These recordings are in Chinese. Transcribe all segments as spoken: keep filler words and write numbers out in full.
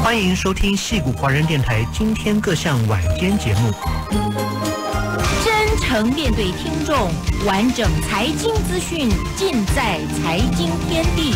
欢迎收听矽谷华人电台今天各项晚间节目。 真诚面对听众，完整财经资讯尽在财经天地。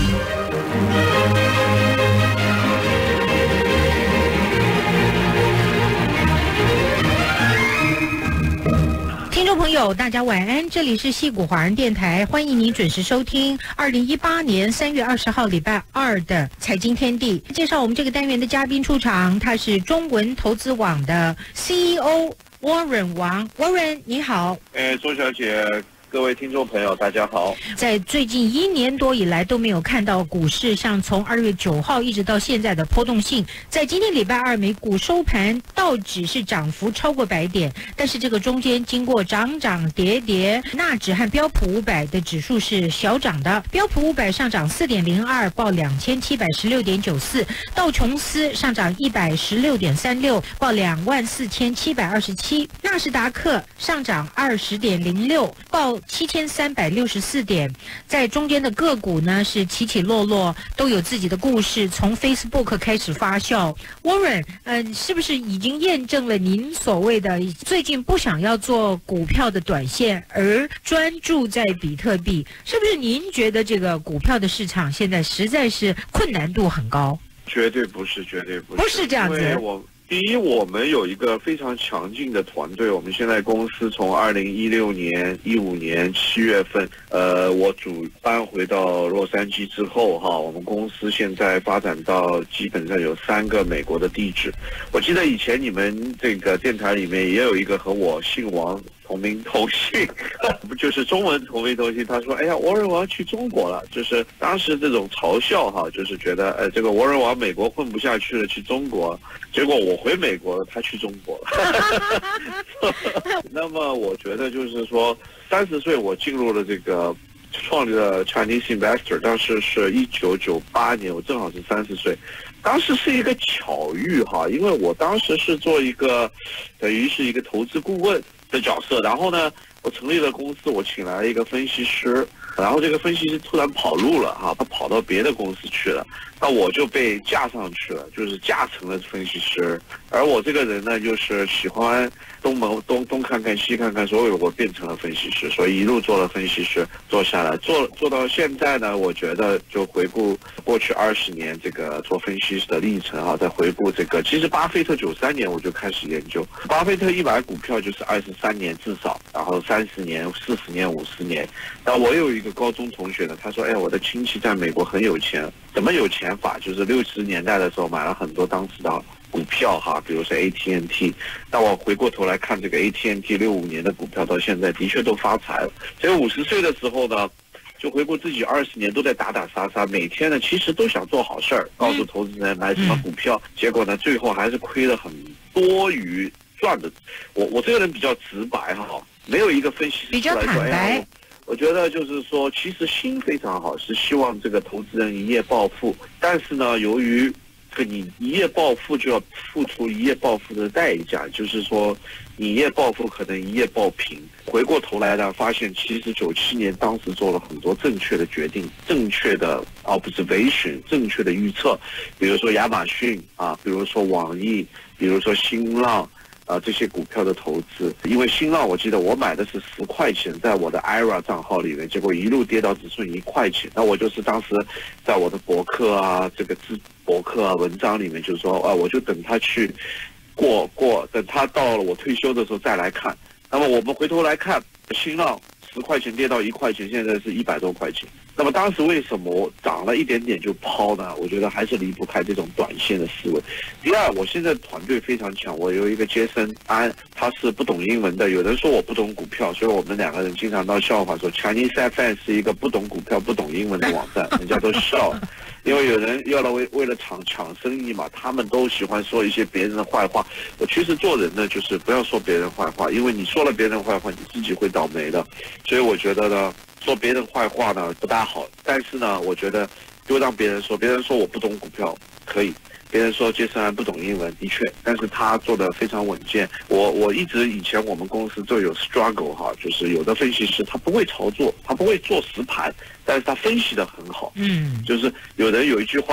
听众朋友，大家晚安，这里是矽谷华人电台，欢迎你准时收听二零一八年三月二十号礼拜二的财经天地。介绍我们这个单元的嘉宾出场，他是中文投资网的 C E O Warren 王。 Warren 你好。 哎，周小姐，各位听众朋友大家好。 在最近一年多以来都没有看到股市像从二月九号一直到现在的波动性。在今天礼拜二美股收盘，道指是涨幅超过百点，但是这个中间经过涨涨跌跌，纳指和标普五百的指数是小涨的，标普五百上涨 四点零二 报两千七百十六点九四，道琼斯上涨一百十六点三六报两万四千七百二十七，纳斯达克上涨二十点零六报七千三百六十四点。在中间的个股呢是起起落落，都有自己的故事，从 Facebook 开始发酵。 Warren 嗯、呃，是不是已经验证了您所谓的最近不想要做股票的短线，而专注在比特币？是不是您觉得这个股票的市场现在实在是困难度很高？ 绝对不是，绝对不是， 不是这样子。 因为我第一，我们有一个非常强劲的团队。我们现在公司从二零一六年、一五年七月份，呃，我主搬回到洛杉矶之后，哈，我们公司现在发展到基本上有三个美国的地址。我记得以前你们这个电台里面也有一个和我姓王同名同姓，不就是中文同名同姓？他说：“哎呀，沃伦王去中国了。”就是当时这种嘲笑哈，就是觉得，呃，这个沃伦王美国混不下去了，去中国。结果我回美国，他去中国了。那么我觉得就是说，三十岁我进入了这个创立了 Chinese Investor， 当时是一九九八年，我正好是三十岁。当时是一个巧遇哈，因为我当时是做一个等于是一个投资顾问的角色，然后呢，我成立了公司，我请来了一个分析师，然后这个分析师突然跑路了哈，他跑到别的公司去了，那我就被架上去了，就是架成了分析师。而我这个人呢，就是喜欢东门东东看看西看看，所以我变成了分析师，所以一路做了分析师，做下来，做做到现在呢，我觉得就回顾过去二十年这个做分析师的历程啊，再回顾这个，其实巴菲特九三年我就开始研究，巴菲特一买股票就是二十三年至少，然后三十年、四十年、五十年。那我有一个高中同学呢，他说：“哎，我的亲戚在美国很有钱，怎么有钱法？就是六十年代的时候买了很多当时的股票哈，比如说 A T and T。那我回过头来看这个 A T and T 六五年的股票到现在的确都发财了。所以五十岁的时候呢，就回顾自己二十年都在打打杀杀，每天呢其实都想做好事儿，告诉投资人买什么股票，结果呢最后还是亏了很多于赚的。我我这个人比较直白哈，没有一个分析师比较坦白。 我觉得就是说，其实心非常好，是希望这个投资人一夜暴富。但是呢，由于这个你一夜暴富就要付出一夜暴富的代价，就是说你一夜暴富可能一夜暴贫。回过头来呢，发现其实九七年当时做了很多正确的决定，正确的 observation， 正确的预测。比如说亚马逊啊，比如说网易，比如说新浪。啊，这些股票的投资，因为新浪我记得我买的是十块钱，在我的 I R A 账号里面，结果一路跌到只剩一块钱。那我就是当时在我的博客啊，这个字博客啊文章里面就说啊，我就等他去过过，等他到了我退休的时候再来看。那么我们回头来看，新浪十块钱跌到一块钱，现在是一百多块钱。那么当时为什么涨了一点点就抛呢？我觉得还是离不开这种短线的思维。第二，我现在团队非常强，我有一个杰森安，他是不懂英文的。有人说我不懂股票，所以我们两个人经常闹笑话说 Chinese F M 是一个不懂股票、不懂英文的网站，人家都笑。因为有人要了为为了抢抢生意嘛，他们都喜欢说一些别人的坏话。我其实做人呢，就是不要说别人坏话，因为你说了别人坏话，你自己会倒霉的。所以我觉得呢，说别人坏话呢不大好，但是呢，我觉得就让别人说，别人说我不懂股票可以，别人说杰森安不懂英文，的确，但是他做的非常稳健。我我一直以前我们公司就有 struggle 哈，就是有的分析师他不会操作，他不会做实盘，但是他分析的很好。嗯，就是有人有一句话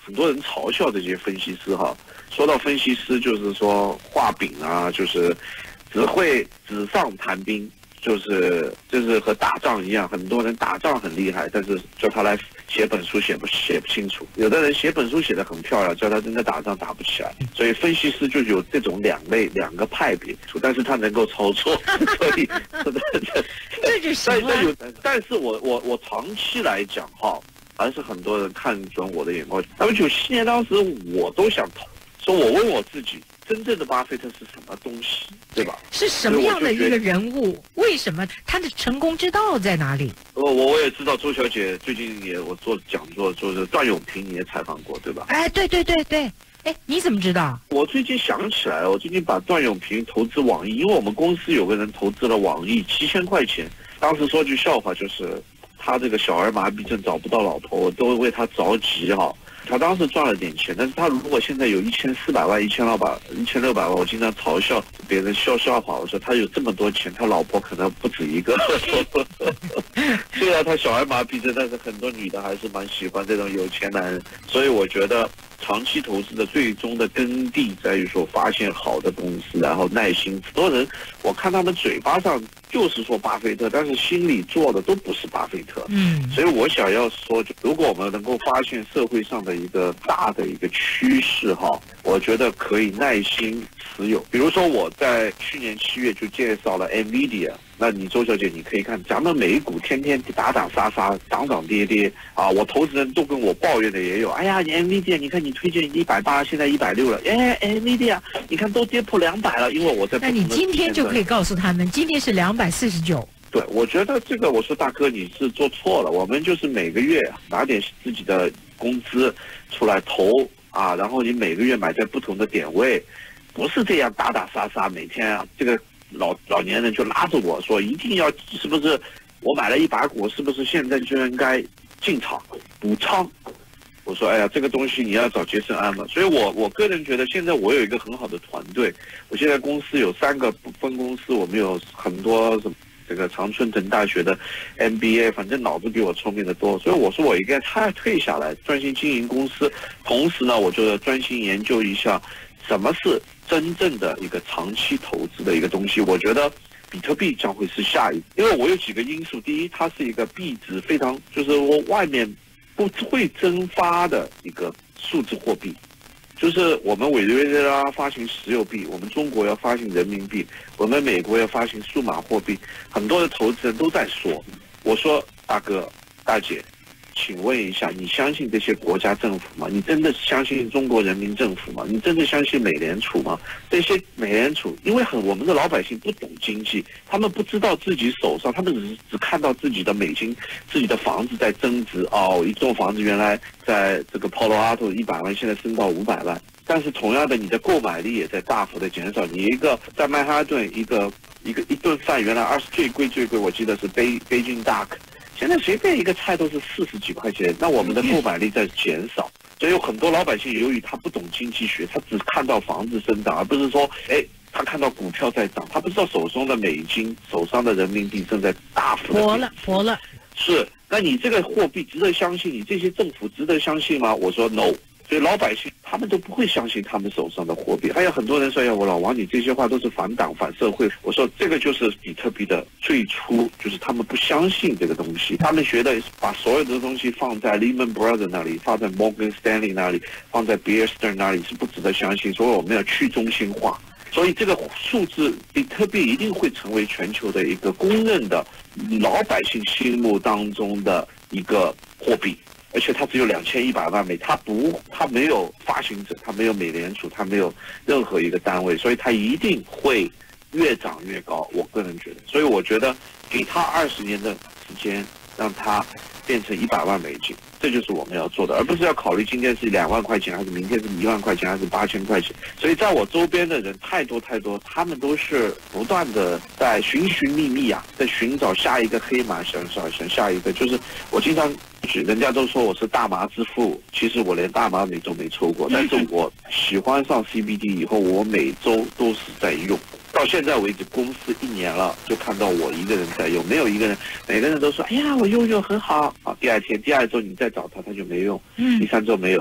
很多人嘲笑这些分析师哈，说到分析师就是说画饼啊，就是只会纸上谈兵，就是就是和打仗一样，很多人打仗很厉害，但是叫他来写本书写不写不清楚，有的人写本书写得很漂亮，叫他真的打仗打不起来。所以分析师就有这种两类两个派别，但是他能够操作，所以这就行了。 但有，但是我我我长期来讲哈，还是很多人看准我的眼光。那么九七年当时我都想投，说我问我自己，真正的巴菲特是什么东西，对吧？ 是什么样的一个人物？为什么他的成功之道在哪里？ 我我也知道周小姐最近也我做讲座，就是段永平你也采访过，对吧？ 哎，对对对对，哎，你怎么知道？ 我最近想起来，我最近把段永平投资网易，因为我们公司有个人投资了网易七千块钱，当时说句笑话，就是他这个小儿麻痹症找不到老婆，我都为他着急哈。他当时赚了点钱，但是他如果现在有一千四百万、一千六百、一千六百万，我经常嘲笑别人笑笑话，我说他有这么多钱，他老婆可能不止一个。虽然他小儿麻痹症，但是很多女的还是蛮喜欢这种有钱男人，所以我觉得长期投资的最终的根蒂在于说发现好的公司，然后耐心。很多人我看他们嘴巴上就是说巴菲特，但是心里做的都不是巴菲特。 嗯， 所以我想要说，如果我们能够发现社会上的一个大的一个趋势哈，我觉得可以耐心持有。比如说我在去年七月就介绍了 NVIDIA。那你周小姐，你可以看咱们美股天天打打杀杀，涨涨跌跌啊！我投资人都跟我抱怨的也有，哎呀，你 NVIDIA， 你看你推荐一百八，现在一百六了，哎 ，NVIDIA， 你看都跌破两百了，因为我在。 那你今天就可以告诉他们，今天是两百四十九。 对，我觉得这个，我说大哥你是做错了，我们就是每个月拿点自己的工资出来投啊，然后你每个月买在不同的点位，不是这样打打杀杀，每天啊这个。老老年人就拉着我说，一定要是不是我买了一把股，是不是现在就应该进场补仓？我说，哎呀，这个东西你要找杰森安嘛。所以我我个人觉得，现在我有一个很好的团队，我现在公司有三个分公司，我们有很多什么这个常春藤大学的 M B A， 反正脑子比我聪明的多。所以我说我应该他退下来，专心经营公司，同时呢，我就专心研究一下什么是真正的一个长期投资的一个东西。我觉得比特币将会是下一，因为我有几个因素。第一，它是一个币值非常，就是我外面不会蒸发的一个数字货币，就是我们委内瑞拉发行石油币，我们中国要发行人民币，我们美国要发行数码货币。很多的投资人都在说，我说大哥大姐，请问一下，你相信这些国家政府吗？你真的相信中国人民政府吗？你真的相信美联储吗？这些美联储，因为很我们的老百姓不懂经济，他们不知道自己手上，他们只只看到自己的美金、自己的房子在增值。哦，一栋房子原来在这个 Palo Alto 一百万，现在升到五百万。但是同样的，你的购买力也在大幅的减少。你一个在曼哈顿一个一个一顿饭原来二十最贵最贵，我记得是北北京 Duck。现在随便一个菜都是四十几块钱，那我们的购买力在减少，所以有很多老百姓由于他不懂经济学，他只看到房子增长，而不是说，哎，他看到股票在涨，他不知道手中的美金、手上的人民币正在大幅的活了，活了。 是，那你这个货币值得相信？你这些政府值得相信吗？我说 no。所以老百姓他们都不会相信他们手上的货币。还有很多人说呀，我老王你这些话都是反党反社会。我说这个就是比特币的最初，就是他们不相信这个东西，他们觉得把所有的东西放在 Lehman Brothers 那里，放在 Morgan Stanley 那里，放在 Bear Stearns 那里是不值得相信。所以我们要去中心化。所以这个数字比特币一定会成为全球的一个公认的老百姓心目当中的一个货币。而且它只有两千一百万美，它不，它没有发行者，它没有美联储，它没有任何一个单位，所以它一定会越涨越高。我个人觉得，所以我觉得给它二十年的时间，让它变成一百万美金，这就是我们要做的，而不是要考虑今天是两万块钱，还是明天是一万块钱，还是八千块钱。所以在我周边的人太多太多，他们都是不断的在寻寻觅觅啊，在寻找下一个黑马，想想想下一个。就是我经常。人家都说我是大麻之父，其实我连大麻每周没抽过，但是我喜欢上 C B D 以后，我每周都是在用。到现在为止，公司一年了，就看到我一个人在用，没有一个人，每个人都说，哎呀，我用用很好啊。第二天、第二周你再找他，他就没用，第三周没有。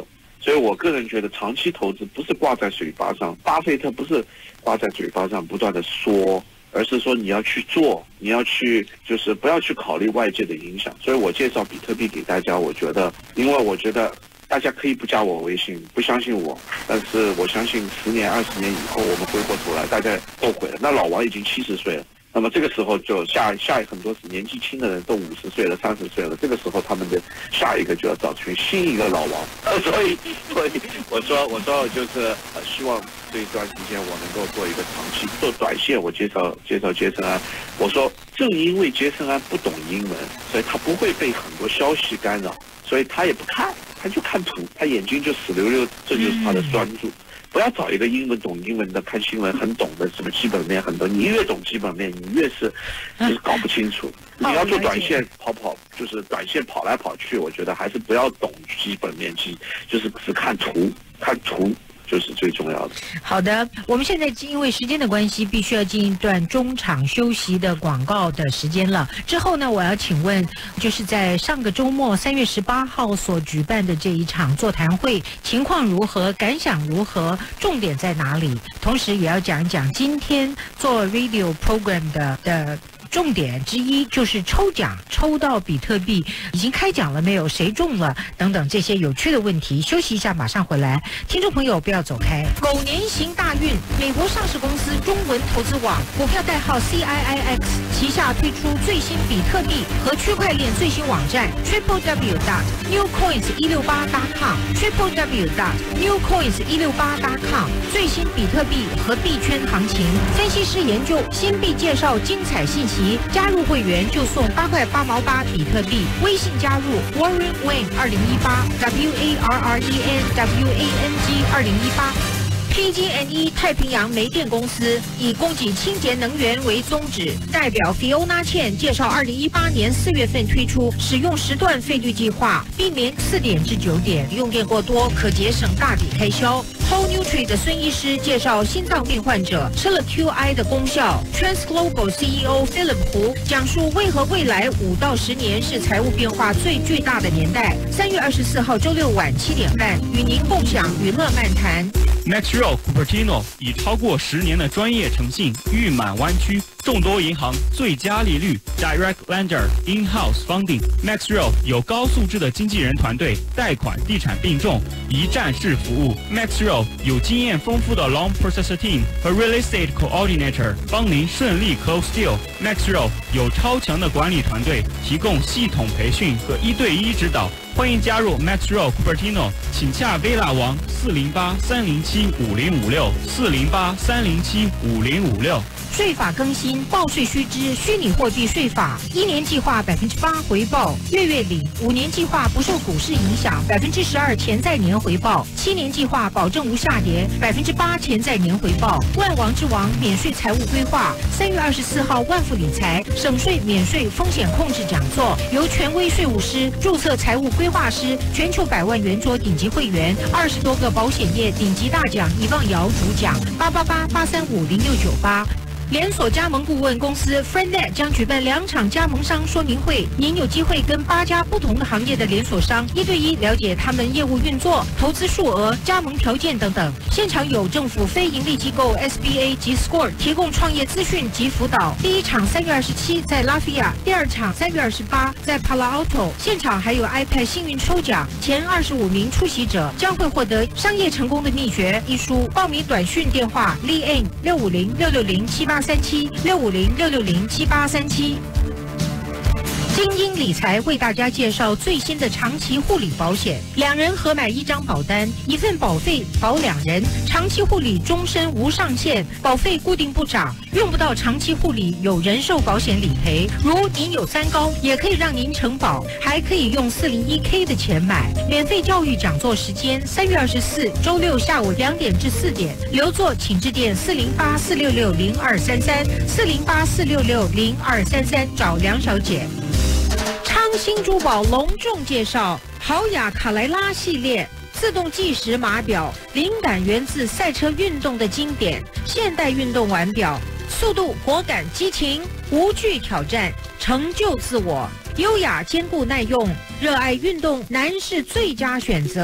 所以我个人觉得长期投资不是挂在嘴巴上，巴菲特不是挂在嘴巴上不断的说，而是说你要去做，你要去就是不要去考虑外界的影响。所以我介绍比特币给大家，我觉得因为我觉得大家可以不加我微信，不相信我，但是我相信十年二十年以后我们回过头来大家后悔了。那老王已经七十岁了，那么这个时候就下下很多年纪轻的人都五十岁了三十岁了，这个时候他们的下一个就要找寻新一个老王。所以所以我说我说就是呃希望这一段时间我能够做一个长期做短线。我介绍介绍杰森安，我说正因为杰森安不懂英文，所以他不会被很多消息干扰，所以他也不看，他就看图，他眼睛就死溜溜，这就是他的专注。不要找一个英文懂英文的看新闻很懂的，什么基本面很多，你越懂基本面，你越是就是搞不清楚。你要做短线跑跑，就是短线跑来跑去，我觉得还是不要懂基本面，基就是只看图，看图就是最重要的。 好的，我们现在因为时间的关系，必须要进一段中场休息的广告的时间了。之后呢，我要请问，就是在上个周末三月十八号所举办的这一场座谈会，情况如何？感想如何？重点在哪里？同时也要讲一讲今天做 radio program 的的。重点之一就是抽奖，抽到比特币已经开奖了没有？谁中了？等等这些有趣的问题。休息一下，马上回来。听众朋友不要走开。狗年行大运，美国上市公司中文投资网股票代号 C I I X 旗下推出最新比特币和区块链最新网站 triple w dot new coins 一六八 dot com triple w dot new coins 一六八 dot com 最新比特币和币圈行情分析师研究新币介绍精彩信息。加入会员就送八块八毛八比特币，微信加入 Warren Wayne 二零一八 W A R R E N W A N G 二零一八。P G and E 太平洋煤电公司以供给清洁能源为宗旨，代表 Fiona Chen 介绍，二零一八年四月份推出使用时段费率计划，避免四点至九点用电过多，可节省大笔开销。Whole Nutri 的孙医师介绍心脏病患者吃了 Q I 的功效。Trans Global C E O Philip 胡讲述为何未来五到十年是财务变化最巨大的年代。三月二十四号周六晚七点半，与您共享娱乐漫谈。 Maxwell Cupertino 以超过十年的专业诚信，誉满湾区众多银行最佳利率 ，Direct Lender In-house Funding。Maxwell 有高素质的经纪人团队，贷款、地产并重，一站式服务。Maxwell 有经验丰富的 Loan Processor Team 和 Real Estate Coordinator， 帮您顺利 Close Deal。Maxwell 有超强的管理团队，提供系统培训和一对一指导。欢迎加入 Maxwell Cupertino， 请洽 Vela 王四零八三零七五零五六四零八三零七五零五六。 税法更新，报税须知虚拟货币税法，一年计划百分之八回报，月月领；五年计划不受股市影响，百分之十二潜在年回报；七年计划保证无下跌，百分之八潜在年回报。万王之王免税财务规划，三月二十四号万富理财省税免税风险控制讲座，由权威税务师、注册财务规划师、全球百万圆桌顶级会员，二十多个保险业顶级大奖以望瑶主讲，八八八八三五零六九八。连锁加盟顾问公司 FriendNet 将举办两场加盟商说明会，您有机会跟八家不同的行业的连锁商一对一了解他们业务运作、投资数额、加盟条件等等。现场有政府非营利机构 S B A 及 Score 提供创业资讯及辅导。第一场三月二十七在拉菲亚，第二场三月二十八在 Palo Alto。现场还有 iPad 幸运抽奖，前二十五名出席者将会获得《商业成功的秘诀》一书。报名短讯电话 Lee N 六五零六六零七八三七六五零六六零七八三七。精英理财为大家介绍最新的长期护理保险，两人合买一张保单，一份保费保两人，长期护理终身无上限，保费固定不涨，用不到长期护理有人寿保险理赔，如您有三高也可以让您承保，还可以用四零一 K 的钱买。免费教育讲座时间三月二十四周六下午两点至四点，留座请致电四零八四六六零二三三四零八四六六零二三三找梁小姐。昌兴珠宝隆重介绍豪雅卡莱拉系列自动计时码表，灵感源自赛车运动的经典现代运动腕表，速度、果敢、激情，无惧挑战，成就自我，优雅兼顾耐用，热爱运动男士最佳选择。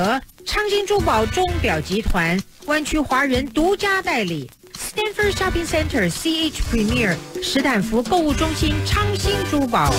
昌兴珠宝钟表集团湾区华人独家代理 Stanford Shopping Center C H Premier 史坦福购物中心昌兴珠宝。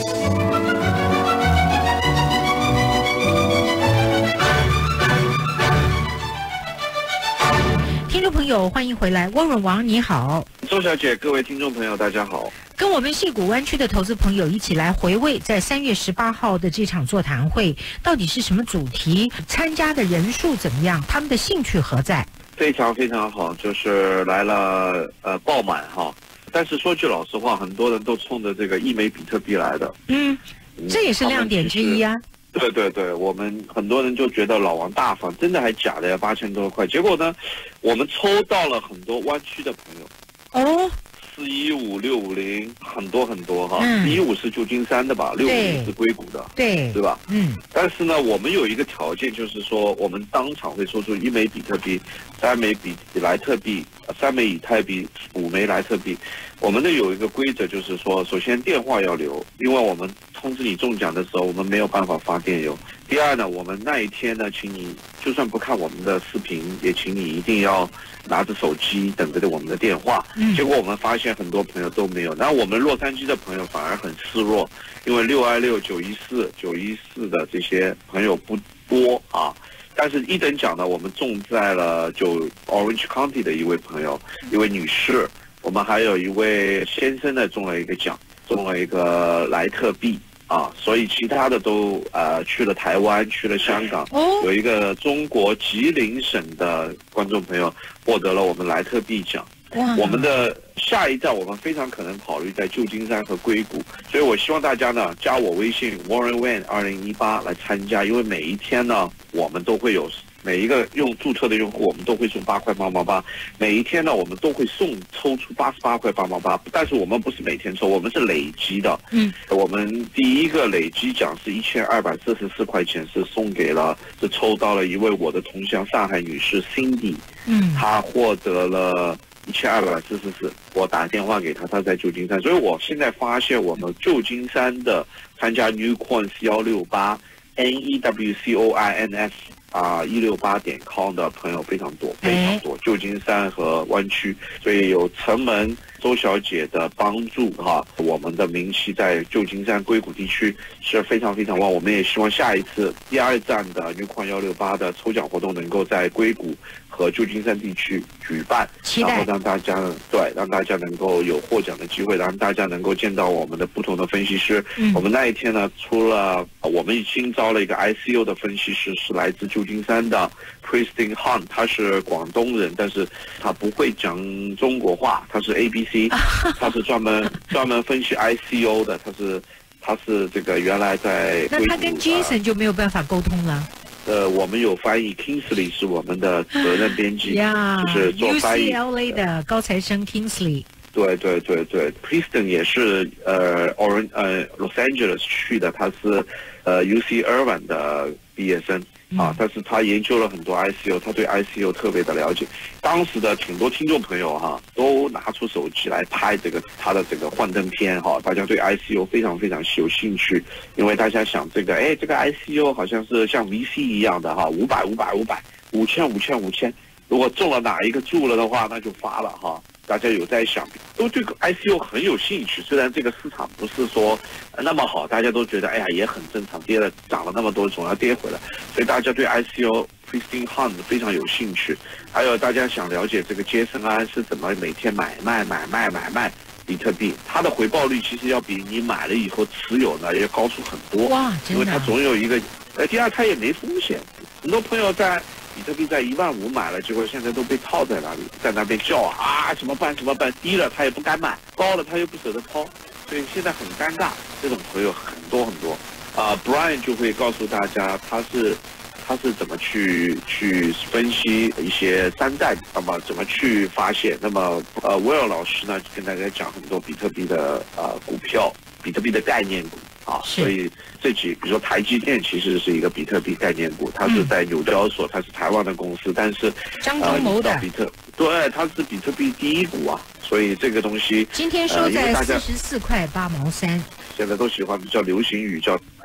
听众朋友，欢迎回来，汪润王你好， 周小姐，各位听众朋友，大家好。 跟我们矽谷湾区的投资朋友一起来回味在三月十八号的这场座谈会到底是什么主题，参加的人数怎么样，他们的兴趣何在？ 非常非常好，就是来了呃爆满哈。但是说句老实话，很多人都冲着这个一枚比特币来的。 嗯，这也是亮点之一啊。 对对对，我们很多人就觉得老王大方，真的还假的呀？八千多块，结果呢，我们抽到了很多湾区的朋友。 哦。 四一五六五零很多很多哈， 嗯， 四一五是旧金山的吧，六五零是硅谷的， 对对吧？ 嗯。但是呢，我们有一个条件，就是说我们当场会抽出一枚比特币、三枚比莱特币、三枚以太币、五枚莱特币。我们的有一个规则，就是说，首先电话要留，因为我们通知你中奖的时候，我们没有办法发电邮。第二呢，我们那一天呢，请你就算不看我们的视频，也请你一定要拿着手机等着我们的电话。 嗯。结果我们发现很多朋友都没有，那我们洛杉矶的朋友反而很示弱，因为六二六、九一四、九一四的这些朋友不多啊。但是一等奖呢，我们中在了就 Orange County 的一位朋友，一位女士。我们还有一位先生呢，中了一个奖，中了一个莱特币啊，所以其他的都呃去了台湾，去了香港。 哦， 有一个中国吉林省的观众朋友获得了我们莱特币奖。 哇！ 我们的下一站，我们非常可能考虑在旧金山和硅谷，所以我希望大家呢加我微信 Warren Wan 二零一八来参加，因为每一天呢我们都会有。每一个用注册的用户，我们都会送八块八毛八。每一天呢，我们都会送抽出八十八块八毛八。但是我们不是每天抽，我们是累积的。 嗯， 我们第一个累积奖是一千二百四十四块钱，是送给了，是抽到了一位我的同乡上海女士 Cindy。 嗯， 她获得了一千二百四十四。我打电话给她，她在旧金山。所以我现在发现我们旧金山的参加 New Coins 幺六八 N E W C O I N S。啊，一六八点 com 的朋友非常多，非常多，旧金山和湾区，所以有城门周小姐的帮助哈，我们的名气在旧金山硅谷地区是非常非常旺。我们也希望下一次第二站的New Coin幺六八的抽奖活动能够在硅谷和旧金山地区举办，然后让大家对让大家能够有获奖的机会，让大家能够见到我们的不同的分析师。 嗯、 我们那一天呢，出了我们新招了一个 I C U 的分析师，是来自旧金山的 Kristen Hunt， 他是广东人，但是他不会讲中国话，他是 A B C， 他是专门专门分析 I C U 的，他是他是这个原来在那他跟 Jason 就没有办法沟通了。 呃，我们有翻译 Kingsley 是我们的责任编辑， 呀， 就是做翻译。 U C L A 的高材生 Kingsley。 对对对对 ，Kristen 也是呃 Orange 呃 Los Angeles 去的，他是呃 U C Irvine 的毕业生。啊，但是他研究了很多 I C U， 他对 I C U 特别的了解。当时的挺多听众朋友哈，都拿出手机来拍这个他的这个幻灯片哈，大家对 I C U 非常非常有兴趣，因为大家想这个，哎，这个 I C U 好像是像 V C 一样的哈，五百五百五百，五千五千五千，如果中了哪一个注了的话，那就发了哈。大家有在想，都对 I C U 很有兴趣。虽然这个市场不是说那么好，大家都觉得哎呀也很正常，跌了涨了那么多，总要跌回来。所以大家对 I C U Kristen Hunt 非常有兴趣。还有大家想了解这个杰森安是怎么每天买卖买卖买卖比特币，它的回报率其实要比你买了以后持有呢要高出很多。 哇，真的！ 因为它总有一个，呃，第二它也没风险。很多朋友在比特币在一万五买了，结果现在都被套在那里，在那边叫啊，怎么办怎么办？低了他也不敢买，高了他又不舍得抛，所以现在很尴尬。这种朋友很多很多，啊、呃、，Brian 就会告诉大家他是他是怎么去去分析一些山寨，那么怎么去发现。那么呃 ，Will 老师呢跟大家讲很多比特币的呃股票，比特币的概念股。啊，所以这几，比如说台积电其实是一个比特币概念股，它是在纽交所，它是台湾的公司，但是张忠谋的、呃、 比特，对，它是比特币第一股啊，所以这个东西今天收在四十四块八毛三。 现在都喜欢比较流行语叫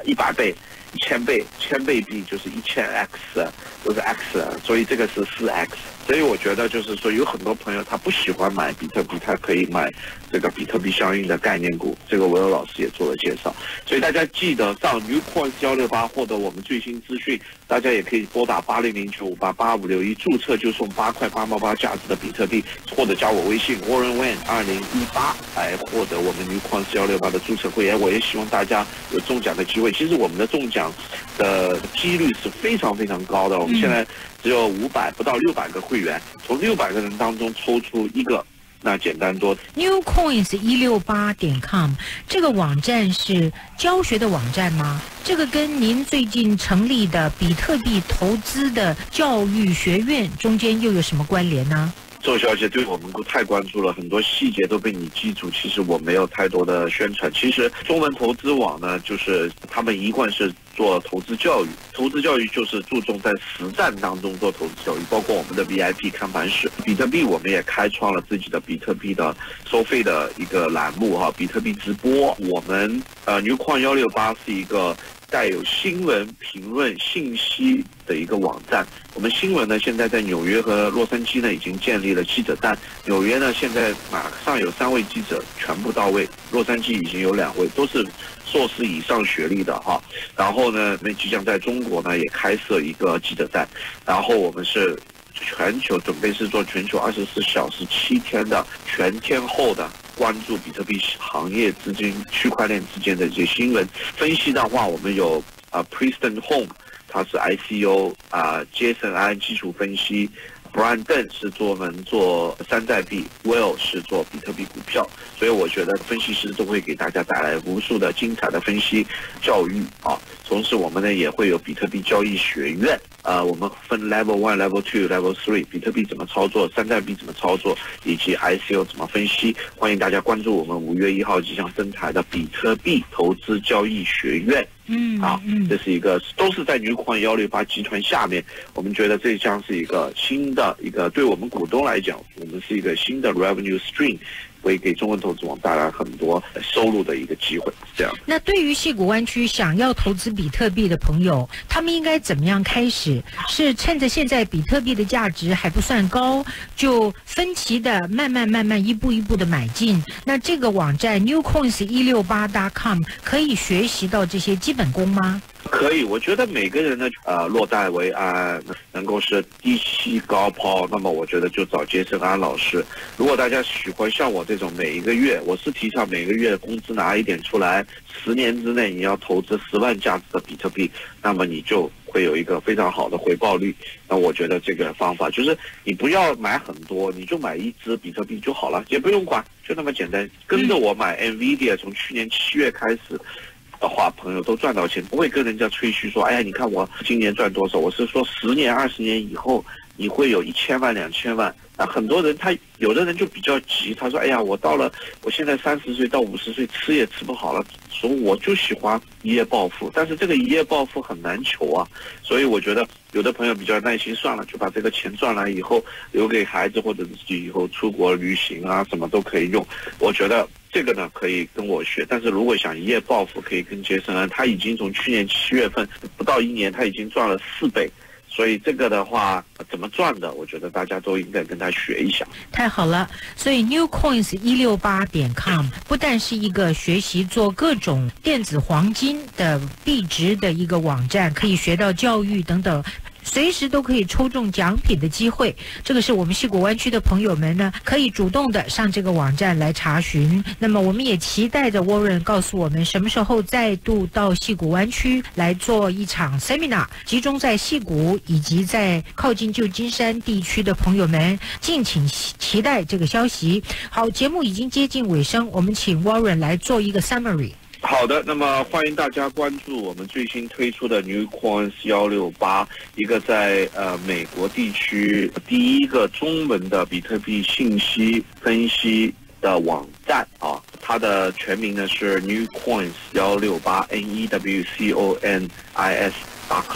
一百倍、一千倍，千倍币就是一千 x， 都是 x， 所以这个是四 x。所以我觉得就是说，有很多朋友他不喜欢买比特币，他可以买这个比特币相应的概念股。这个维欧老师也做了介绍，所以大家记得上 Newcoins 一六八获得我们最新资讯。大家也可以拨打八零零九五八八五六一注册，就送八块八毛八价值的比特币，或者加我微信 Warren Wen 二零一八来获得我们 Newcoins 一六八的注册会员。我也希望大家有中奖的机会。其实我们的中奖的几率是非常非常高的，我们现在只有五百不到六百个会员，从六百个人当中抽出一个，那简单多。 Newcoins 一六八点 com 这个网站是教学的网站吗？这个跟您最近成立的比特币投资的教育学院中间又有什么关联呢？ 周小姐对我们太关注了，很多细节都被你记住。其实我没有太多的宣传。其实中文投资网呢，就是他们一贯是做投资教育，投资教育就是注重在实战当中做投资教育，包括我们的 V I P 看盘室。比特币我们也开创了自己的比特币的收费的一个栏目哈，比特币直播。我们呃 Newcoin 一六八是一个带有新闻评论信息的一个网站。我们新闻呢，现在在纽约和洛杉矶呢已经建立了记者站。纽约呢，现在马上有三位记者全部到位，洛杉矶已经有两位，都是硕士以上学历的哈。然后呢，我们即将在中国呢也开设一个记者站。然后我们是全球准备是做全球二十四小时七天的全天候的关注比特币行业资金、区块链之间的这些新闻分析的话，我们有啊、呃、Preston Home， 他是 I C O 啊、呃、，Jason 安基础分析 ，Brian Dunn 是专门做山寨币 ，Will 是做比特币股票，所以我觉得分析师都会给大家带来无数的精彩的分析教育啊。同时，我们呢也会有比特币交易学院。呃，我们分 Level One、Level Two、Level Three， 比特币怎么操作，山寨币怎么操作，以及 I C O 怎么分析。欢迎大家关注我们五月一号即将登台的比特币投资交易学院。 嗯， 啊， 嗯， 这是一个都是在Newcoin一六八集团下面。我们觉得这将是一个新的一个，对我们股东来讲，我们是一个新的 revenue stream。会给中文投资网带来很多收入的一个机会，这样。 那对于矽谷湾区想要投资比特币的朋友，他们应该怎么样开始？是趁着现在比特币的价值还不算高，就分期的慢慢慢慢一步一步的买进。那这个网站 Newcoins 一六八 点 com 可以学习到这些基本功吗？ 可以，我觉得每个人呢，呃，落袋为安，能够是低吸高抛，那么我觉得就找杰森安老师。如果大家喜欢像我这种每一个月，我是提倡每个月工资拿一点出来，十年之内你要投资十万价值的比特币，那么你就会有一个非常好的回报率。那我觉得这个方法就是你不要买很多，你就买一只比特币就好了，也不用管，就那么简单。跟着我买 Nvidia， 从去年七月开始的话，朋友都赚到钱，不会跟人家吹嘘说，哎呀，你看我今年赚多少。我是说，十年、二十年以后，你会有一千万、两千万。啊，很多人他有的人就比较急，他说，哎呀，我到了，我现在三十岁到五十岁，吃也吃不好了，所以我就喜欢一夜暴富。但是这个一夜暴富很难求啊，所以我觉得有的朋友比较耐心，算了，就把这个钱赚来以后留给孩子或者自己以后出国旅行啊，什么都可以用。我觉得这个呢可以跟我学，但是如果想一夜暴富，可以跟杰森安，他已经从去年七月份不到一年，他已经赚了四倍。所以这个的话怎么赚的，我觉得大家都应该跟他学一下。 太好了，所以 Newcoins 一六八点 com 不但是一个学习做各种电子黄金的币值的一个网站，可以学到教育等等，随时都可以抽中奖品的机会。这个是我们矽谷湾区的朋友们呢，可以主动的上这个网站来查询。那么我们也期待着 Warren 告诉我们什么时候再度到矽谷湾区来做一场 seminar， 集中在矽谷以及在靠近旧金山地区的朋友们，敬请期待这个消息。好，节目已经接近尾声，我们请 Warren 来做一个 summary。 好的，那么欢迎大家关注我们最新推出的 Newcoins 一六八，一个在呃美国地区第一个中文的比特币信息分析的网站啊，它的全名呢是 Newcoins 一六八 N E W C O N I S dot com。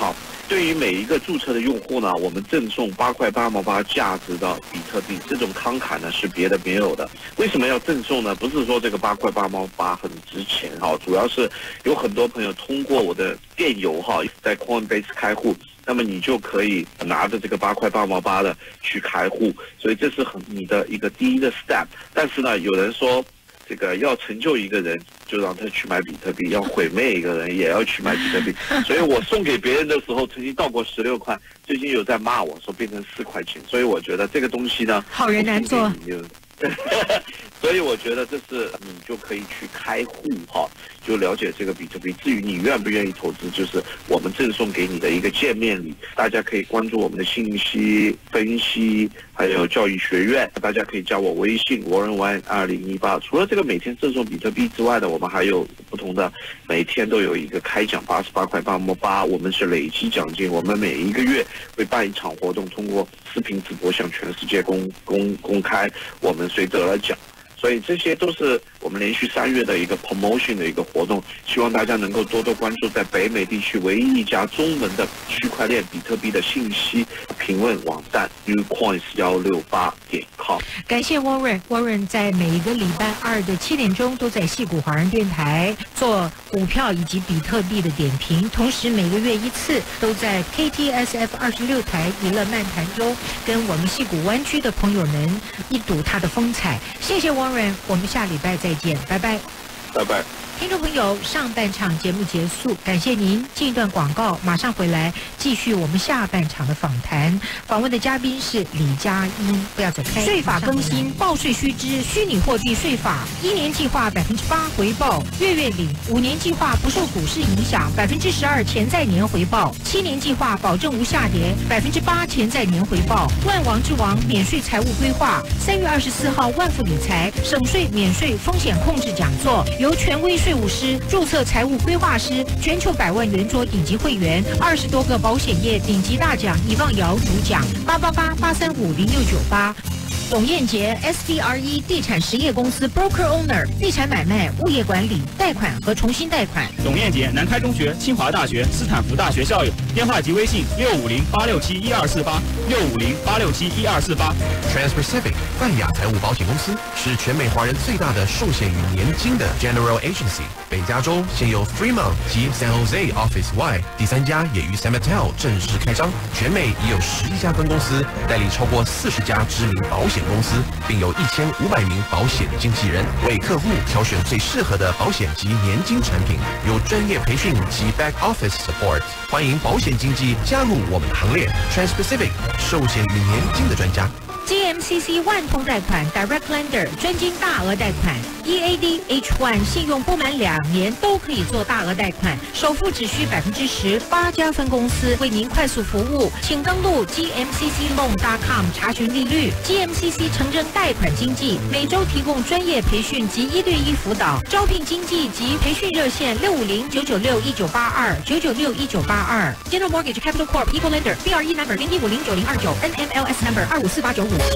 对于每一个注册的用户呢，我们赠送八块八毛八价值的比特币，这种慷慨呢是别的没有的。为什么要赠送呢？不是说这个八块八毛八很值钱哈，主要是有很多朋友通过我的电邮哈，在 Coinbase 开户，那么你就可以拿着这个八块八毛八的去开户，所以这是很你的一个第一个 step。但是呢，有人说这个要成就一个人，就让他去买比特币；要毁灭一个人，也要去买比特币。所以我送给别人的时候，曾经到过十六块，最近有在骂我说变成四块钱。所以我觉得这个东西呢， 好人难做。 所以我觉得这是你就可以去开户哈，就了解这个比特币。至于你愿不愿意投资，就是我们赠送给你的一个见面礼。大家可以关注我们的信息分析，还有教育学院。大家可以加我微信 Warren Wan 二零一八。除了这个每天赠送比特币之外呢，我们还有不同的，每天都有一个开奖八十八块八毛八，我们是累积奖金。我们每一个月会办一场活动，通过视频直播向全世界公公公开我们谁得了奖。所以这些都是我们连续三月的一个 promotion 的一个活动，希望大家能够多多关注在北美地区唯一一家中文的区块链比特币的信息评论网站 newcoins 一六八点 com。 感谢 Warren。Warren 在每一个礼拜二的七点钟都在矽谷华人电台做股票以及比特币的点评，同时每个月一次都在 K T S F 二十六台娱乐漫谈中跟我们矽谷湾区的朋友们一睹他的风采。谢谢 Warren， 我们下礼拜再见，拜拜， 拜拜。 听众朋友，上半场节目结束，感谢您。进一段广告，马上回来继续我们下半场的访谈。访问的嘉宾是李佳音，不要走开。税法更新，报税须知，虚拟货币税法，一年计划百分之八回报，月月领；五年计划不受股市影响，百分之十二潜在年回报；七年计划保证无下跌，百分之八潜在年回报。万王之王免税财务规划，三月二十四号万富理财省税免税风险控制讲座，由权威税务师、注册财务规划师、全球百万圆桌顶级会员，二十多个保险业顶级大奖以望瑶主讲，八八八八三五零六九八。董燕杰 S D R E 地产实业公司 Broker Owner 地产买卖、物业管理、贷款和重新贷款。 董燕杰，南开中学、清华大学、斯坦福大学校友，电话及微信六五零八六七一二四八六五零八六七一二四八。 Trans-Pacific 泛亚财务保险公司是全美华人最大的寿险与年金的 General Agency。北加州现有 Fremont 及 San Jose Office 外，第三家也于 San Mateo 正式开张。全美已有十一家分公司，代理超过四十家知名保险公司，并有一千五百名保险经纪人，为客户挑选最适合的保险及年金产品，有专业培训及 Back Office Support。欢迎保险经纪加入我们的行列 ，Trans-Pacific 寿险与年金的专家。 G M C C 万通贷款 Direct Lender 专精大额贷款 ，E A D H 一 信用不满两年都可以做大额贷款，首付只需百分之十，八家分公司为您快速服务，请登录 G M C C loan dot com 查询利率。G M C C 诚征贷款经纪，每周提供专业培训及一对一辅导，招聘经纪及培训热线六五零九九六一九八二九九六一九八二。General Mortgage Capital Corp Equal Lender B R E number 零一五零九零二九 N M L S number 二五四八九五。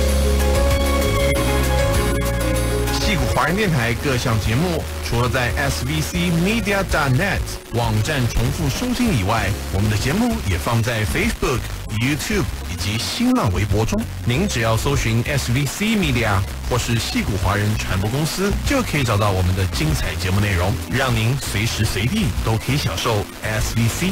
矽谷华人电台各项节目，除了在 S V C media dot net 网站重复收听以外，我们的节目也放在 Facebook、YouTube 以及新浪微博中。您只要搜寻 S V C Media 或是矽谷华人传播公司，就可以找到我们的精彩节目内容，让您随时随地都可以享受 S V C。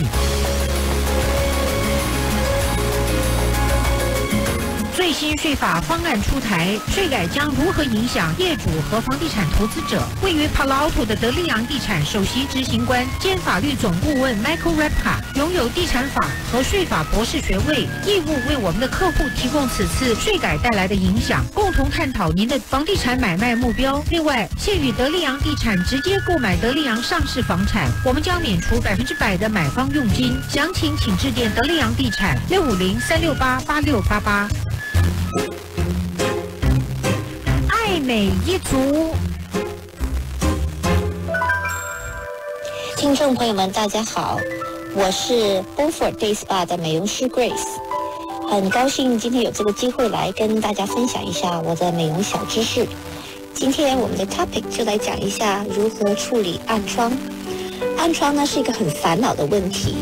最新税法方案出台，税改将如何影响业主和房地产投资者？位于 Palo Alto 的德利昂地产首席执行官兼法律总顾问 Michael Repka 拥有地产法和税法博士学位，义务为我们的客户提供此次税改带来的影响，共同探讨您的房地产买卖目标。另外，现与德利昂地产直接购买德利昂上市房产，我们将免除百分之百的买方佣金。详情请致电德利昂地产六五零三六八八六八八。爱美一族， 听众朋友们，大家好，我是 Beaufort Day Spa 的美容师 Grace， 很高兴今天有这个机会来跟大家分享一下我的美容小知识。今天我们的 topic 就来讲一下如何处理暗疮。暗疮呢是一个很烦恼的问题，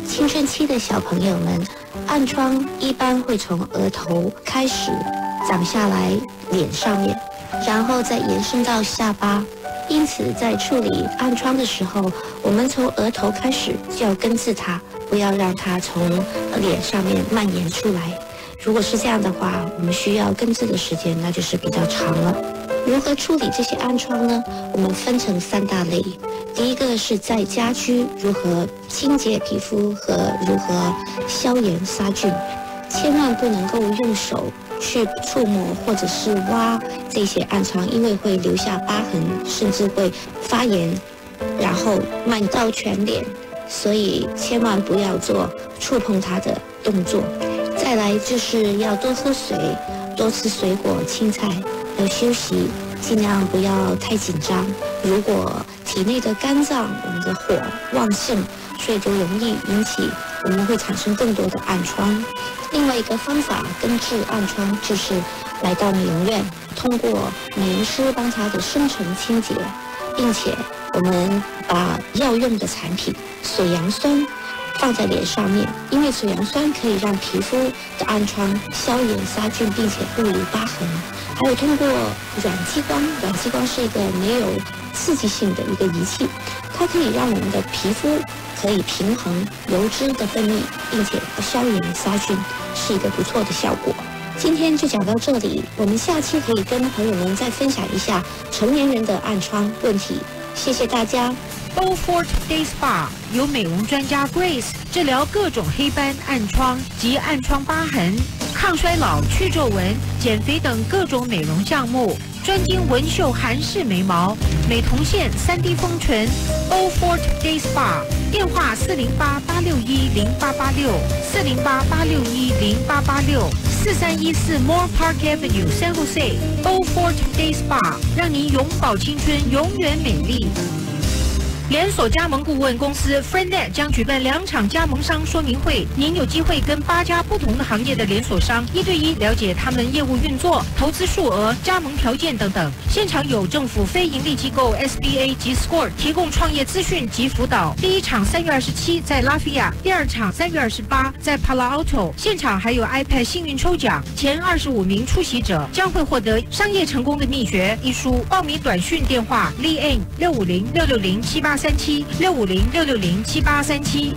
青春期的小朋友们，暗疮一般会从额头开始长下来脸上面，然后再延伸到下巴。因此在处理暗疮的时候，我们从额头开始就要根治它，不要让它从脸上面蔓延出来。如果是这样的话，我们需要根治的时间那就是比较长了。如何处理这些暗疮呢？我们分成三大类。第一个是在家居如何清洁皮肤和如何消炎杀菌，千万不能够用手去触摸或者是挖这些暗疮，因为会留下疤痕，甚至会发炎，然后漫到全脸，所以千万不要做触碰它的动作。再来就是要多喝水，多吃水果、青菜，要休息，尽量不要太紧张。如果体内的肝脏我们的火旺盛，所以就容易引起我们会产生更多的暗疮。另外一个方法根治暗疮就是来到美容院，通过美容师帮他的深层清洁，并且我们把药用的产品水杨酸放在脸上面，因为水杨酸可以让皮肤的暗疮消炎杀菌，并且不留疤痕。还有通过软激光，软激光是一个没有刺激性的一个仪器，它可以让我们的皮肤可以平衡油脂的分泌，并且消炎杀菌，是一个不错的效果。今天就讲到这里，我们下期可以跟朋友们再分享一下成年人的暗疮问题。谢谢大家。 Beaufort Day Spa 由美容专家 Grace 治疗各种黑斑、暗疮及暗疮疤痕、抗衰老、去皱纹、减肥等各种美容项目，专精纹绣韩式眉毛、美瞳线、三 D 丰唇。Beaufort Day Spa 电话四零八八六一零八八六四零八八六一零八八六四三一四 Moore Park Avenue San Jose Beaufort Day Spa 让您永葆青春，永远美丽。连锁加盟顾问公司 FriendNet 将举办两场加盟商说明会，您有机会跟八家不同的行业的连锁商一对一了解他们业务运作、投资数额、加盟条件等等。现场有政府非营利机构 S B A 及 Score 提供创业资讯及辅导。第一场三月二十七在拉菲亚，第二场三月二十八在 Palo Alto。现场还有 iPad 幸运抽奖，前二十五名出席者将会获得《商业成功的秘诀》一书。报名短讯电话 Lee N 六五零六六零七八三七六五零六六零七八三七。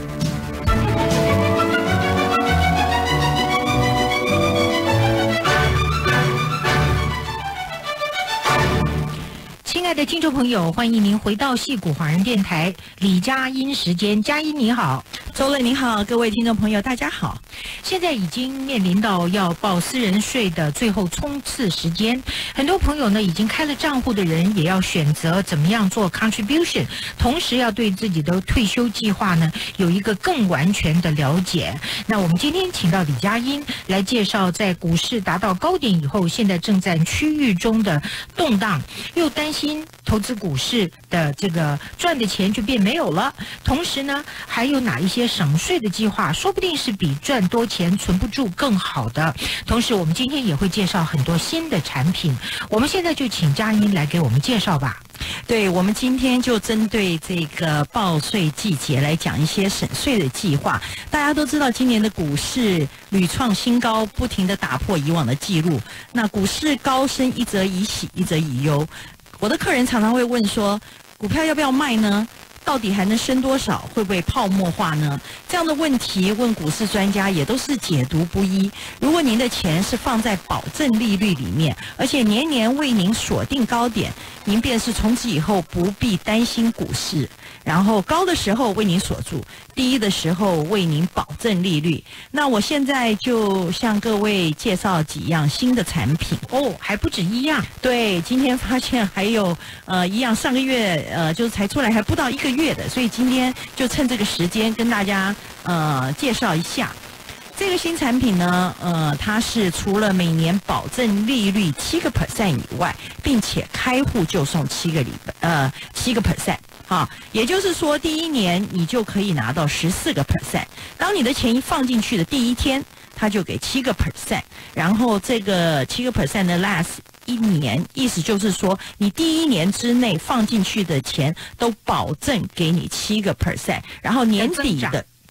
亲爱的听众朋友，欢迎您回到矽谷华人电台李佳音时间。佳音你好。 周乐你好，各位听众朋友大家好。 现在已经面临到要报私人税的最后冲刺时间，很多朋友呢已经开了账户的人也要选择怎么样做 contribution， 同时要对自己的退休计划呢有一个更完全的了解。那我们今天请到李佳音来介绍，在股市达到高点以后，现在正在区域中的动荡，又担心投资股市的这个赚的钱就变没有了，同时呢还有哪一些省税的计划，说不定是比赚多钱存不住更好的。同时我们今天也会介绍很多新的产品，我们现在就请佳音来给我们介绍吧。 对，我们今天就针对这个报税季节来讲一些省税的计划。大家都知道今年的股市屡创新高，不停地打破以往的记录。那股市高升，一则以喜，一则以忧。我的客人常常会问说，股票要不要卖呢？到底还能升多少？会不会泡沫化呢？这样的问题问股市专家也都是解读不一。如果您的钱是放在保证利率里面，而且年年为您锁定高点，您便是从此以后不必担心股市。然后高的时候为您锁住，低的时候为您保证利率。那我现在就向各位介绍几样新的产品哦，还不止一样。 对，今天发现还有呃一样，上个月呃就是才出来还不到一个月的，所以今天就趁这个时间跟大家呃介绍一下。这个新产品呢，呃，它是除了每年保证利率七个 percent 以外，并且开户就送七个礼拜，呃，七个 percent， 哈，也就是说，第一年你就可以拿到十四个 percent。当你的钱一放进去的第一天，它就给七个 percent， 然后这个七个 percent 的 last 一年，意思就是说，你第一年之内放进去的钱都保证给你七个 percent， 然后年底的。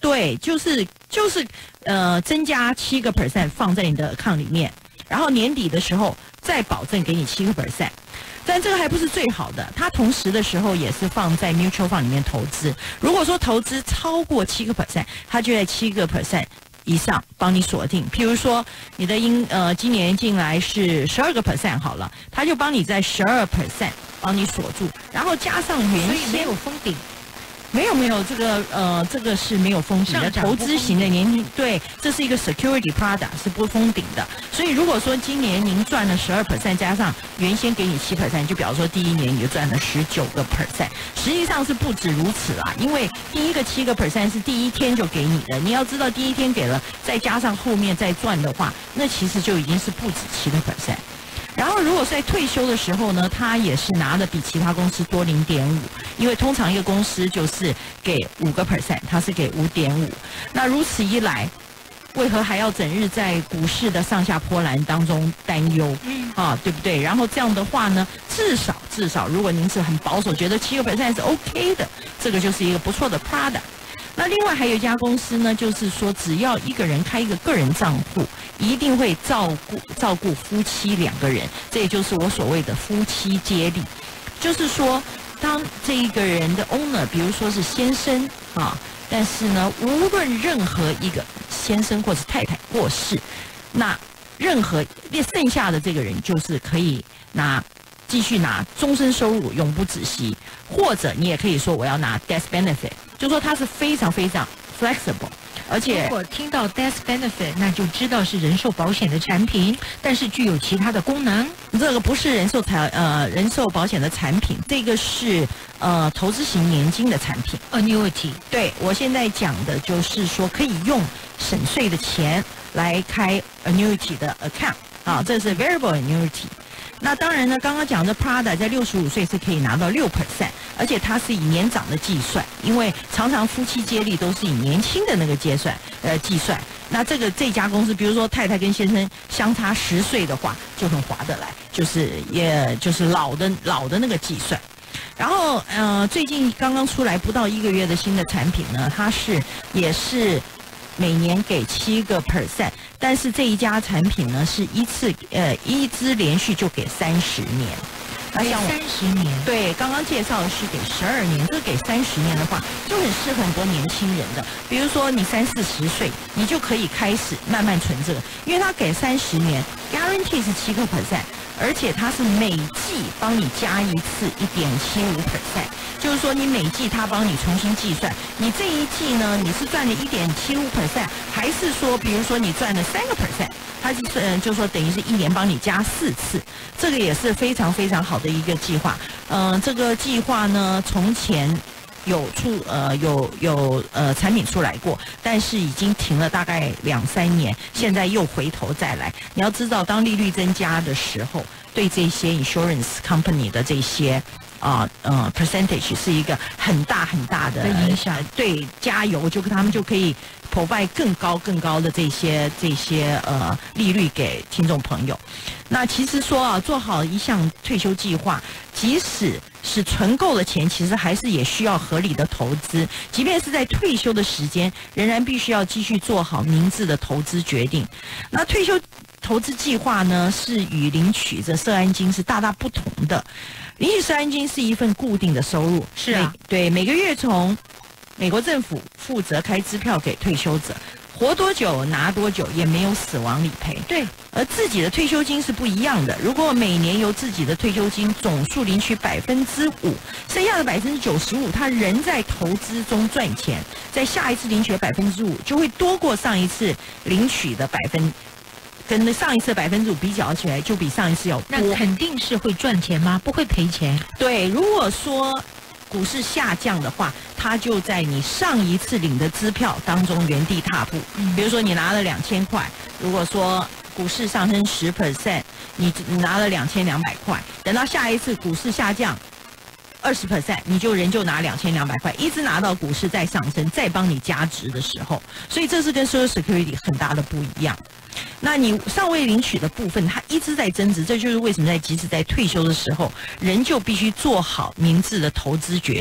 对，就是就是呃增加七个 percent 放在你的 account 里面，然后年底的时候再保证给你七个 percent。但这个还不是最好的，它同时的时候也是放在 mutual fund 里面投资。如果说投资超过七个 percent， 它就在七个 percent 以上帮你锁定。譬如说你的应呃今年进来是十二个 percent 好了，它就帮你在十二 percent 帮你锁住，然后加上原所以没先有封顶。 没有没有，这个呃，这个是没有封顶的，投资型的年轻，对，这是一个 security product 是不封顶的。所以如果说今年您赚了十二 percent， 加上原先给你七 percent， 就表示说第一年你就赚了十九个 percent， 实际上是不止如此啦，因为第一个七个 percent 是第一天就给你的，你要知道第一天给了，再加上后面再赚的话，那其实就已经是不止七个 percent。然后，如果是在退休的时候呢，他也是拿的比其他公司多零点五，因为通常一个公司就是给五个 percent， 它是给五点五。那如此一来，为何还要整日在股市的上下波澜当中担忧？嗯，啊，对不对？然后这样的话呢，至少至少，如果您是很保守，觉得七个 percent 是 OK 的，这个就是一个不错的 product。那另外还有一家公司呢，就是说只要一个人开一个个人账户，一定会照顾照顾夫妻两个人，这也就是我所谓的夫妻接力。就是说，当这一个人的 owner， 比如说是先生啊，但是呢，无论任何一个先生或是太太过世，那任何剩下的这个人就是可以拿继续拿终身收入，永不止息，或者你也可以说我要拿 death benefit。就说它是非常非常 flexible， 而且如果听到 death benefit， 那就知道是人寿保险的产品，但是具有其他的功能。 这个不是人寿财呃人寿保险的产品，这个是呃投资型年金的产品 annuity。 对，我现在讲的就是说可以用省税的钱来开 annuity 的 account 啊，这是 variable annuity。那当然呢，刚刚讲的 Prada 在六十五岁是可以拿到六 percent， 而且它是以年长的计算，因为常常夫妻接力都是以年轻的那个计算呃计算。那这个这家公司，比如说太太跟先生相差十岁的话，就很划得来，就是也就是老的老的那个计算。然后呃，最近刚刚出来不到一个月的新的产品呢，它是也是每年给七个 percent， 但是这一家产品呢是一次呃一支连续就给三十年。 那像三十年， 对，刚刚介绍的是给十二年，这个给三十年的话，就很适合很多年轻人的。比如说你三四十岁，你就可以开始慢慢存这个，因为它给三十年 ，guarantee 是七个 percent， 而且它是每季帮你加一次一点七五 percent， 就是说你每季它帮你重新计算，你这一季呢你是赚了一点七五 percent， 还是说比如说你赚了三个 percent， 它就是嗯，就是说等于是一年帮你加四次，这个也是非常非常好的一个计划。嗯、呃，这个计划呢从前有出呃有有呃产品出来过，但是已经停了大概两三年，现在又回头再来。你要知道，当利率增加的时候，对这些 insurance company 的这些啊呃 percentage 是一个很大很大的影响。 对，加油，就他们就可以 provide 更高更高的这些这些呃利率给听众朋友。那其实说啊，做好一项退休计划，即使是存够了钱，其实还是也需要合理的投资。即便是在退休的时间，仍然必须要继续做好明智的投资决定。那退休投资计划呢，是与领取这社安金是大大不同的。领取社安金是一份固定的收入， 是啊， 对，每个月从美国政府负责开支票给退休者，活多久拿多久，也没有死亡理赔。 对， 而自己的退休金是不一样的。如果每年由自己的退休金总数领取百分之五，剩下的百分之九十五，他仍在投资中赚钱，在下一次领取的百分之五就会多过上一次领取的百分。跟上一次百分之五比较起来，就比上一次要多。 那肯定是会赚钱吗？不会赔钱。 对，如果说股市下降的话，它就在你上一次领的支票当中原地踏步。嗯、比如说你拿了两千块，如果说股市上升十 percent， 你你拿了两千两百块，等到下一次股市下降二十 percent， 你就仍旧拿两千两百块，一直拿到股市再上升，再帮你加值的时候，所以这是跟 Social Security 很大的不一样。那你尚未领取的部分，它一直在增值，这就是为什么在即使在退休的时候，仍旧必须做好明智的投资决定。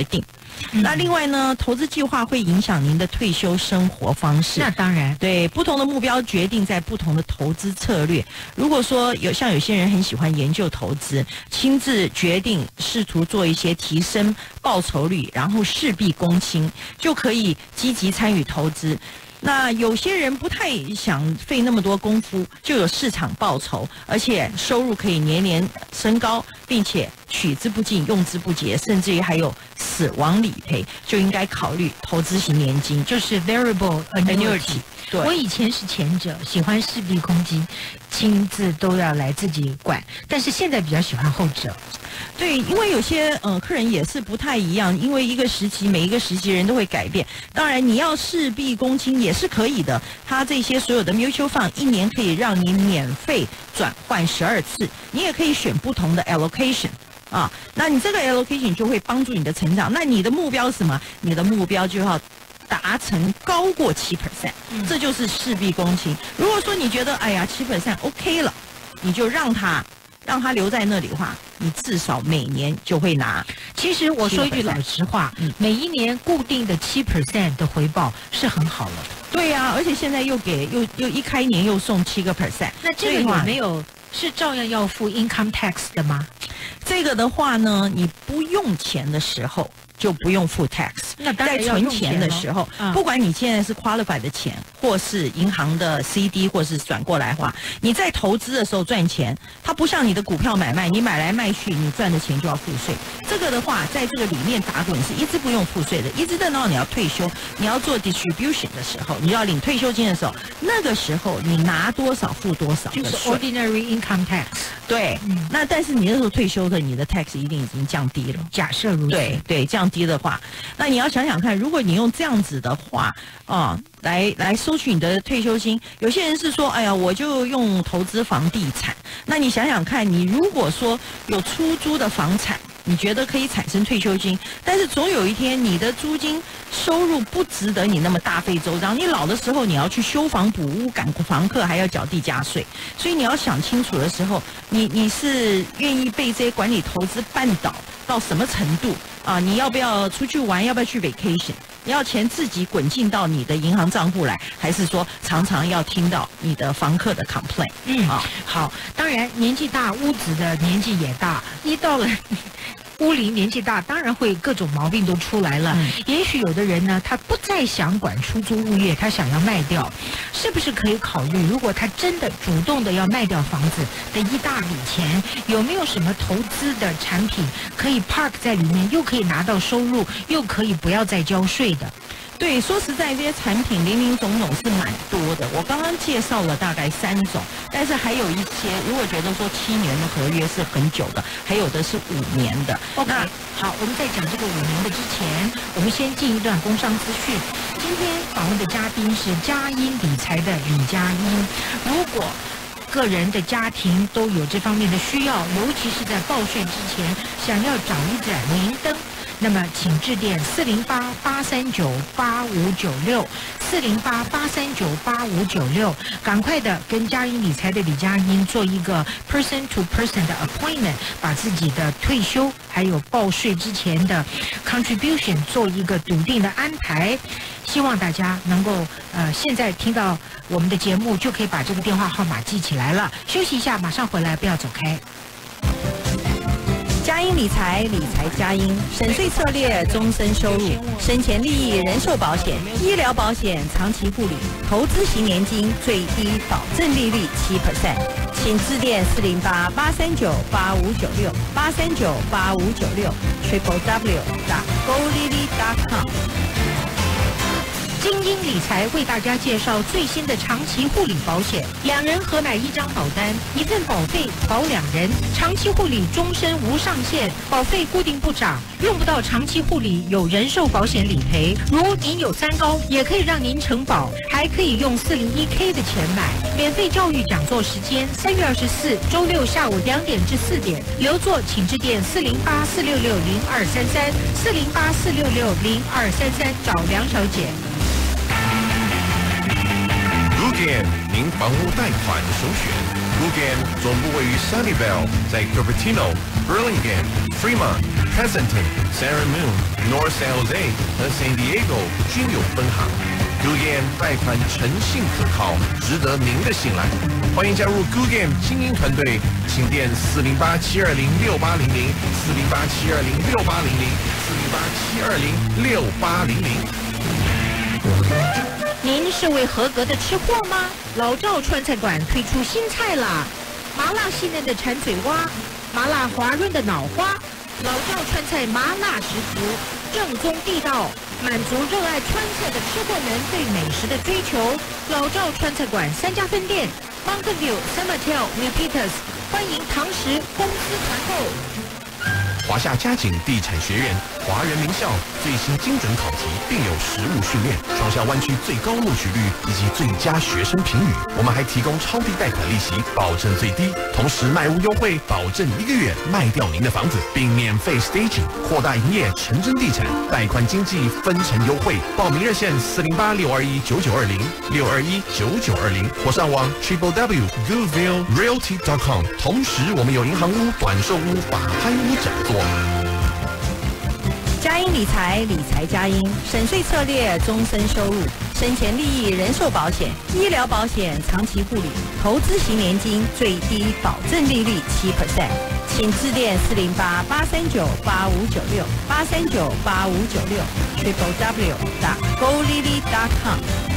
嗯、那另外呢，投资计划会影响您的退休生活方式。 那当然， 对不同的目标决定在不同的投资策略。如果说有像有些人很喜欢研究投资，亲自决定试图做一些提升报酬率，然后事必躬亲，就可以积极参与投资。那有些人不太想费那么多功夫，就有市场报酬，而且收入可以年年升高，并且取之不尽用之不竭，甚至于还有死亡理赔，就应该考虑投资型年金， 就是 variable annuity。 对， 我以前是前者，喜欢事必躬亲，亲自都要来自己管，但是现在比较喜欢后者。 对，因为有些呃客人也是不太一样，因为一个时期每一个时期人都会改变。当然，你要事必躬亲也是可以的。它这些所有的 mutual fund 一年可以让你免费转换十二次，你也可以选不同的 allocation。啊，那你这个 allocation 就会帮助你的成长。那你的目标是什么？你的目标就要达成高过七 percent， 这就是事必躬亲。如果说你觉得哎呀七 percent OK 了，你就让他让他留在那里的话，你至少每年就会拿。 其实我说一句老实话， 嗯、 每一年固定的七 percent 的回报是很好了。 对呀、啊，而且现在又给又又一开年又送七个 percent， 那这个有没有是照样要付 income tax 的吗？ 这个的话呢，你不用钱的时候就不用付 tax。 那当然在存钱的时候， 嗯、 不管你现在是 qualified 的钱，或是银行的 C D， 或是转过来的话，你在投资的时候赚钱，它不像你的股票买卖，你买来卖去，你赚的钱就要付税。这个的话，在这个里面打滚是一直不用付税的，一直等到你要退休，你要做 distribution 的时候，你要领退休金的时候，那个时候你拿多少付多少的税， 就是 ordinary income tax。 对，嗯、那但是你那时候退休的，你的 tax 一定已经降低了。 假设如此， 对对，降低的话，那你要想想看，如果你用这样子的话啊，来来收取你的退休金，有些人是说，哎呀，我就用投资房地产。那你想想看，你如果说有出租的房产，你觉得可以产生退休金，但是总有一天你的租金收入不值得你那么大费周章，你老的时候你要去修房补屋赶房客，还要缴地价税，所以你要想清楚的时候，你你是愿意被这些管理投资绊倒到什么程度啊？你要不要出去玩？要不要去 vacation？ 你要钱自己滚进到你的银行账户来，还是说常常要听到你的房客的 complaint？ 嗯，啊，好，当然年纪大，屋子的年纪也大，一到了屋龄年纪大，当然会各种毛病都出来了。嗯、也许有的人呢，他不再想管出租物业，他想要卖掉，是不是可以考虑？如果他真的主动的要卖掉房子的一大笔钱，有没有什么投资的产品可以 park 在里面，又可以拿到收入，又可以不要再交税的？ 对，说实在，这些产品林林总总是蛮多的。我刚刚介绍了大概三种，但是还有一些，如果觉得说七年的合约是很久的，还有的是五年的。 OK， 好，我们在讲这个五年的之前，我们先进一段工商资讯。今天访问的嘉宾是佳音理财的李佳音。如果个人的家庭都有这方面的需要，尤其是在报税之前，想要找一盏明灯，那么请致电四零八八三九八五九六四零八八三九八五九六，赶快的跟佳音理财的李佳音做一个 person to person 的 appointment， 把自己的退休还有报税之前的 contribution 做一个笃定的安排。希望大家能够呃，现在听到我们的节目就可以把这个电话号码记起来了。休息一下，马上回来，不要走开。 佳音理财，理财佳音，省税策略，终身收入，生前利益，人寿保险、医疗保险、长期护理、投资型年金，最低保证利率七 percent， 请致电四零八八三九八五九六八三九八五九六 triple w dot go lily dot com。 精英理财为大家介绍最新的长期护理保险，两人合买一张保单，一份保费保两人，长期护理终身无上限，保费固定不涨，用不到长期护理有人寿保险理赔，如您有三高也可以让您承保，还可以用四零一 K 的钱买。免费教育讲座时间三月二十四周六下午两点至四点，留座请致电四零八四六六零二三三四零八四六六零二三三找梁小姐。 如点您房屋贷款的首选。 Guggenheim 总部位于 Sunnyvale， 在 Cupertino、Burlingame、Fremont、Pleasanton、San Ramon、North San Jose 和 San Diego 均有分行。Guggenheim 贷款诚信可靠，值得您的信赖。欢迎加入 Guggenheim 精英团队，请电四零八七二零六八零零、四零八七二零六八零零、四零八七二零六八零零。 您是位合格的吃货吗？老赵川菜馆推出新菜啦！麻辣细嫩的馋嘴蛙，麻辣滑润的脑花，老赵川菜麻辣十足，正宗地道，满足热爱川菜的吃货们对美食的追求。老赵川菜馆三家分店 ：Mountain View、San Mateo、New Peters， 欢迎堂食公司团购。 华夏嘉景地产学院华人名校最新精准考级，并有实务训练，双校湾区最高录取率以及最佳学生评语。我们还提供超低贷款利息，保证最低，同时卖屋优惠，保证一个月卖掉您的房子，并免费 staging， 扩大营业，成真地产贷款经济分成优惠。报名热线四零八六二一九九二零六二一九九二零，或上网 triple w goodwill realty dot com。同时，我们有银行屋、短售屋、法拍屋讲座。 佳音理财，理财佳音，省税策略，终身收入，生前利益人寿保险、医疗保险、长期护理、投资型年金，最低保证利率七 percent， 请致电四零八八三九八五九六八三九八五九六 triple w dot go lily dot com。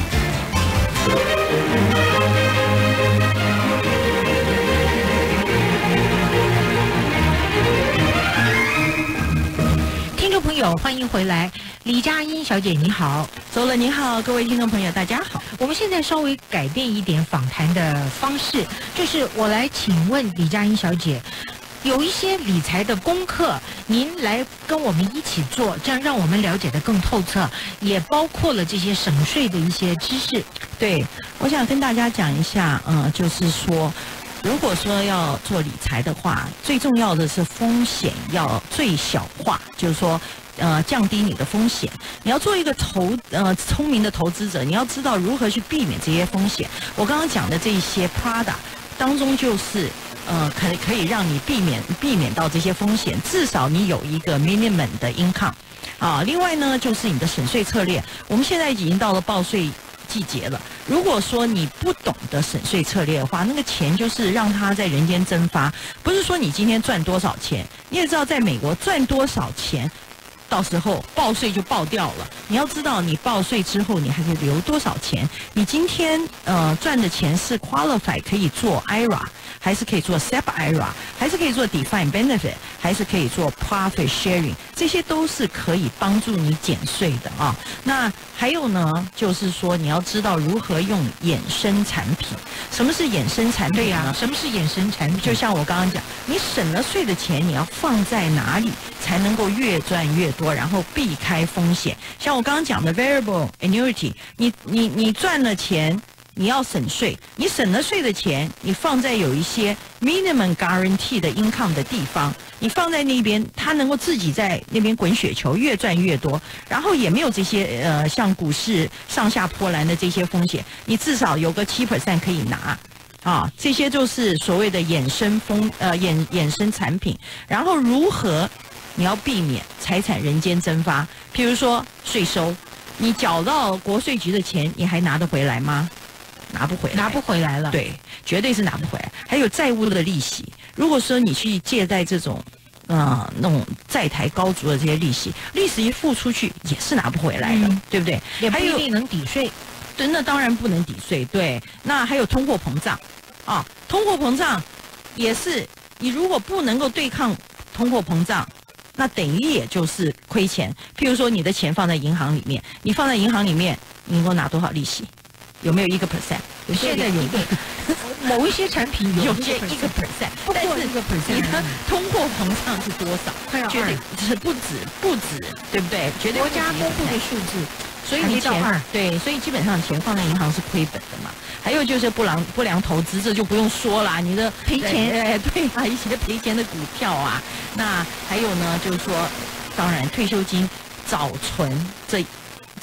听众朋友，欢迎回来，李佳音小姐你好， 周乐你好，各位听众朋友大家好。 我们现在稍微改变一点访谈的方式，就是我来请问李佳音小姐，有一些理财的功课，您来跟我们一起做，这样让我们了解得更透彻，也包括了这些省税的一些知识。 对，我想跟大家讲一下，呃，就是说。如果说要做理财的话，最重要的是风险要最小化，就是说，呃，降低你的风险。你要做一个投呃聪明的投资者，你要知道如何去避免这些风险。我刚刚讲的这一些 product 当中，就是呃可可以让你避免避免到这些风险，至少你有一个 minimum 的 income 啊。另外呢，就是你的省税策略。我们现在已经到了报税季节了，如果说你不懂得省税策略的话，那个钱就是让它在人间蒸发。不是说你今天赚多少钱，你也知道在美国赚多少钱，到时候报税就报掉了。你要知道，你报税之后你还可以留多少钱。你今天呃赚的钱是 qualify 可以做 I R A， 还是可以做 S E P I R A， 还是可以做 Defined Benefit， 还是可以做 Profit Sharing， 这些都是可以帮助你减税的啊。那还有呢，就是说你要知道如何用衍生产品。什么是衍生产品呢？ 对呀、啊，什么是衍生产品？ 就像我刚刚讲，你省了税的钱，你要放在哪里才能够越赚越多，然后避开风险？像我刚刚讲的 Variable Annuity， 你你你赚了钱，你要省税，你省了税的钱，你放在有一些 minimum guarantee 的 income 的地方，你放在那边，它能够自己在那边滚雪球，越赚越多，然后也没有这些呃像股市上下波澜的这些风险，你至少有个 百分之七 可以拿。啊，这些就是所谓的衍生风呃衍衍生产品，然后如何你要避免财产人间蒸发？譬如说税收，你缴到国税局的钱，你还拿得回来吗？拿不回来， 拿不回来了。 对，绝对是拿不回来。还有债务的利息，如果说你去借贷这种呃那种债台高筑的这些利息，利息一付出去也是拿不回来的，嗯、对不对？ 也不一定能抵税。 对，那当然不能抵税。对，那还有通货膨胀。啊，通货膨胀也是，你如果不能够对抗通货膨胀，那等于也就是亏钱。譬如说，你的钱放在银行里面，你放在银行里面，你能够拿多少利息？有没有一个 percent？ 现在有一个某一些产品有些一个 percent， 但是一个 percent， 你的通货膨胀是多少？绝对是不止不止，对不对？绝对国家公布的数字。 所以你钱对，所以基本上钱放在银行是亏本的嘛。还有就是不良不良投资，这就不用说啦，你的赔钱， 哎，对啊，一些赔钱的股票啊。那还有呢，就是说，当然退休金早存这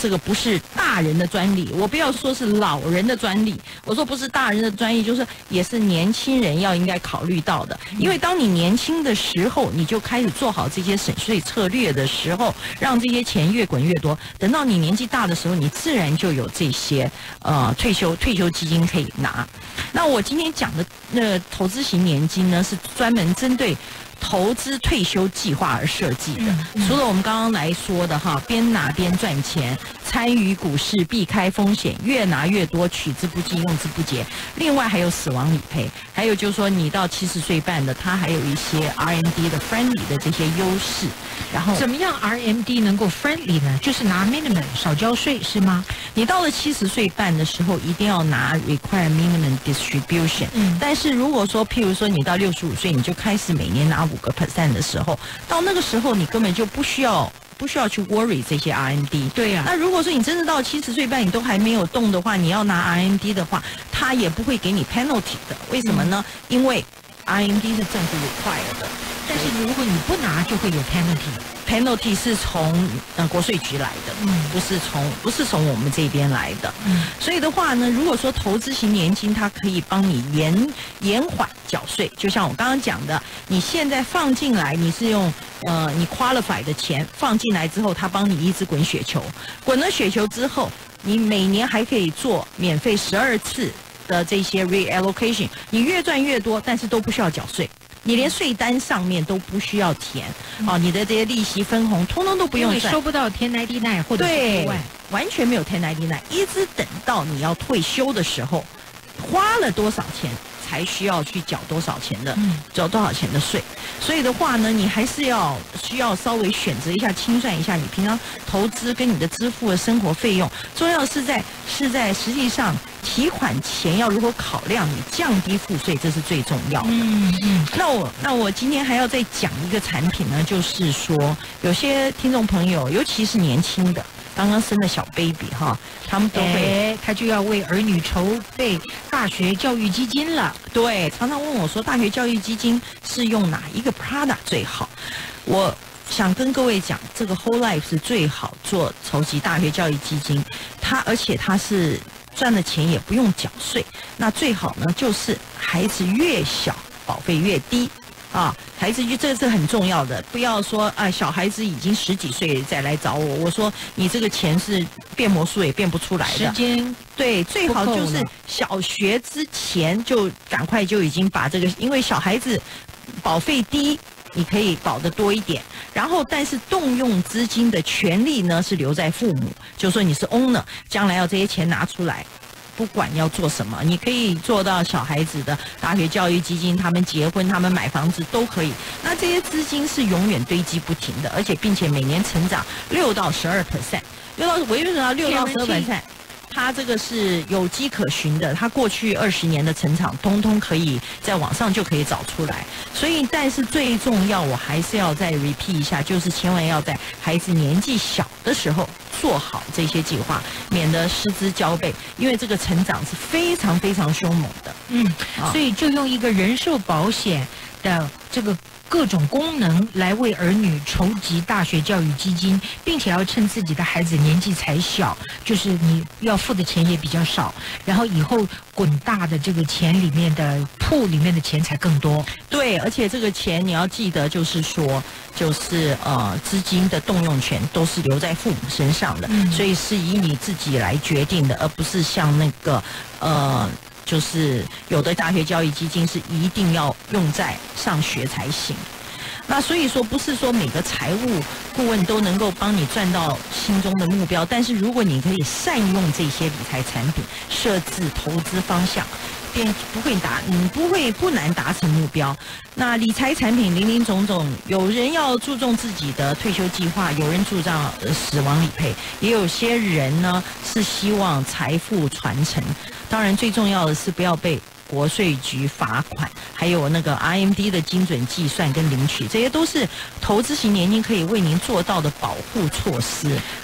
这个不是大人的专利，我不要说是老人的专利，我说不是大人的专利，就是也是年轻人要应该考虑到的。因为当你年轻的时候，你就开始做好这些省税策略的时候，让这些钱越滚越多。等到你年纪大的时候，你自然就有这些呃退休退休基金可以拿。那我今天讲的那个投资型年金呢，是专门针对投资退休计划而设计的。除了我们刚刚来说的哈，边拿边赚钱，参与股市避开风险，越拿越多，取之不尽，用之不竭。另外还有死亡理赔，还有就是说你到七十岁半的，它还有一些 R M D 的 friendly 的这些优势。然后怎么样 R M D 能够 friendly 呢？就是拿 minimum 少交税是吗？ 你到了七十岁半的时候，一定要拿 require minimum distribution。嗯，但是如果说譬如说你到六十五岁，你就开始每年拿五个 percent 的时候，到那个时候你根本就不需要不需要去 worry 这些 R M D。 对呀、啊。 那如果说你真的到七十岁半你都还没有动的话，你要拿 R M D 的话，它也不会给你 penalty 的。为什么呢？嗯、因为 R M D 是政府 require 的， 但是如果你不拿，就会有 penalty。penalty 是从呃国税局来的，嗯，不是从不是从我们这边来的，嗯，所以的话呢，如果说投资型年金，它可以帮你延延缓缴税，就像我刚刚讲的，你现在放进来，你是用呃你 qualify 的钱放进来之后，它帮你一直滚雪球，滚了雪球之后，你每年还可以做免费十二次的这些 reallocation， 你越赚越多，但是都不需要缴税。你连税单上面都不需要填，哦，你的这些利息分红通通都不用算， 收不到ten ninety-nine或者是对，完全没有ten ninety-nine，一直等到你要退休的时候，花了多少钱才需要去缴多少钱的，嗯，缴多少钱的税。所以的话呢，你还是要需要稍微选择一下，清算一下你平常投资跟你的支付的生活费用。重要是在是在实际上提款前要如何考量你降低赋税，这是最重要的。嗯嗯。那我那我今天还要再讲一个产品呢，就是说有些听众朋友，尤其是年轻的。刚刚生的小 baby 哈，他们都会， 他就要为儿女筹备大学教育基金了。 对，常常问我说，大学教育基金是用哪一个 product 最好？我想跟各位讲，这个 Whole Life 是最好做筹集大学教育基金，它而且它是赚的钱也不用缴税。那最好呢，就是孩子越小，保费越低。啊，孩子就这是很重要的，不要说啊，小孩子已经十几岁再来找我，我说你这个钱是变魔术也变不出来的。 时间对，最好就是小学之前就赶快就已经把这个，因为小孩子保费低，你可以保得多一点，然后但是动用资金的权利呢是留在父母，就说你是 owner， 将来要这些钱拿出来。不管要做什么，你可以做到小孩子的大学教育基金，他们结婚，他们买房子都可以。那这些资金是永远堆积不停的，而且并且每年成长六到十二 percent， 六到我为什么要六到十二 percent？它这个是有迹可循的，它过去二十年的成长，通通可以在网上就可以找出来。所以，但是最重要，我还是要再 repeat 一下，就是千万要在孩子年纪小的时候做好这些计划，免得失之交臂。因为这个成长是非常非常凶猛的。 嗯，所以就用一个人寿保险的这个各种功能来为儿女筹集大学教育基金，并且要趁自己的孩子年纪才小，就是你要付的钱也比较少，然后以后滚大的这个钱里面的铺里面的钱才更多。 对，而且这个钱你要记得，就是说，就是呃资金的动用权都是留在父母身上的，嗯、所以是以你自己来决定的，而不是像那个呃。就是有的大学教育基金是一定要用在上学才行，那所以说不是说每个财务顾问都能够帮你赚到心中的目标，但是如果你可以善用这些理财产品，设置投资方向，便不会达，嗯，不会不难达成目标。那理财产品林林总总，有人要注重自己的退休计划，有人注重呃死亡理赔，也有些人呢是希望财富传承。当然，最重要的是不要被国税局罚款，还有那个 R M D 的精准计算跟领取，这些都是投资型年金可以为您做到的保护措施。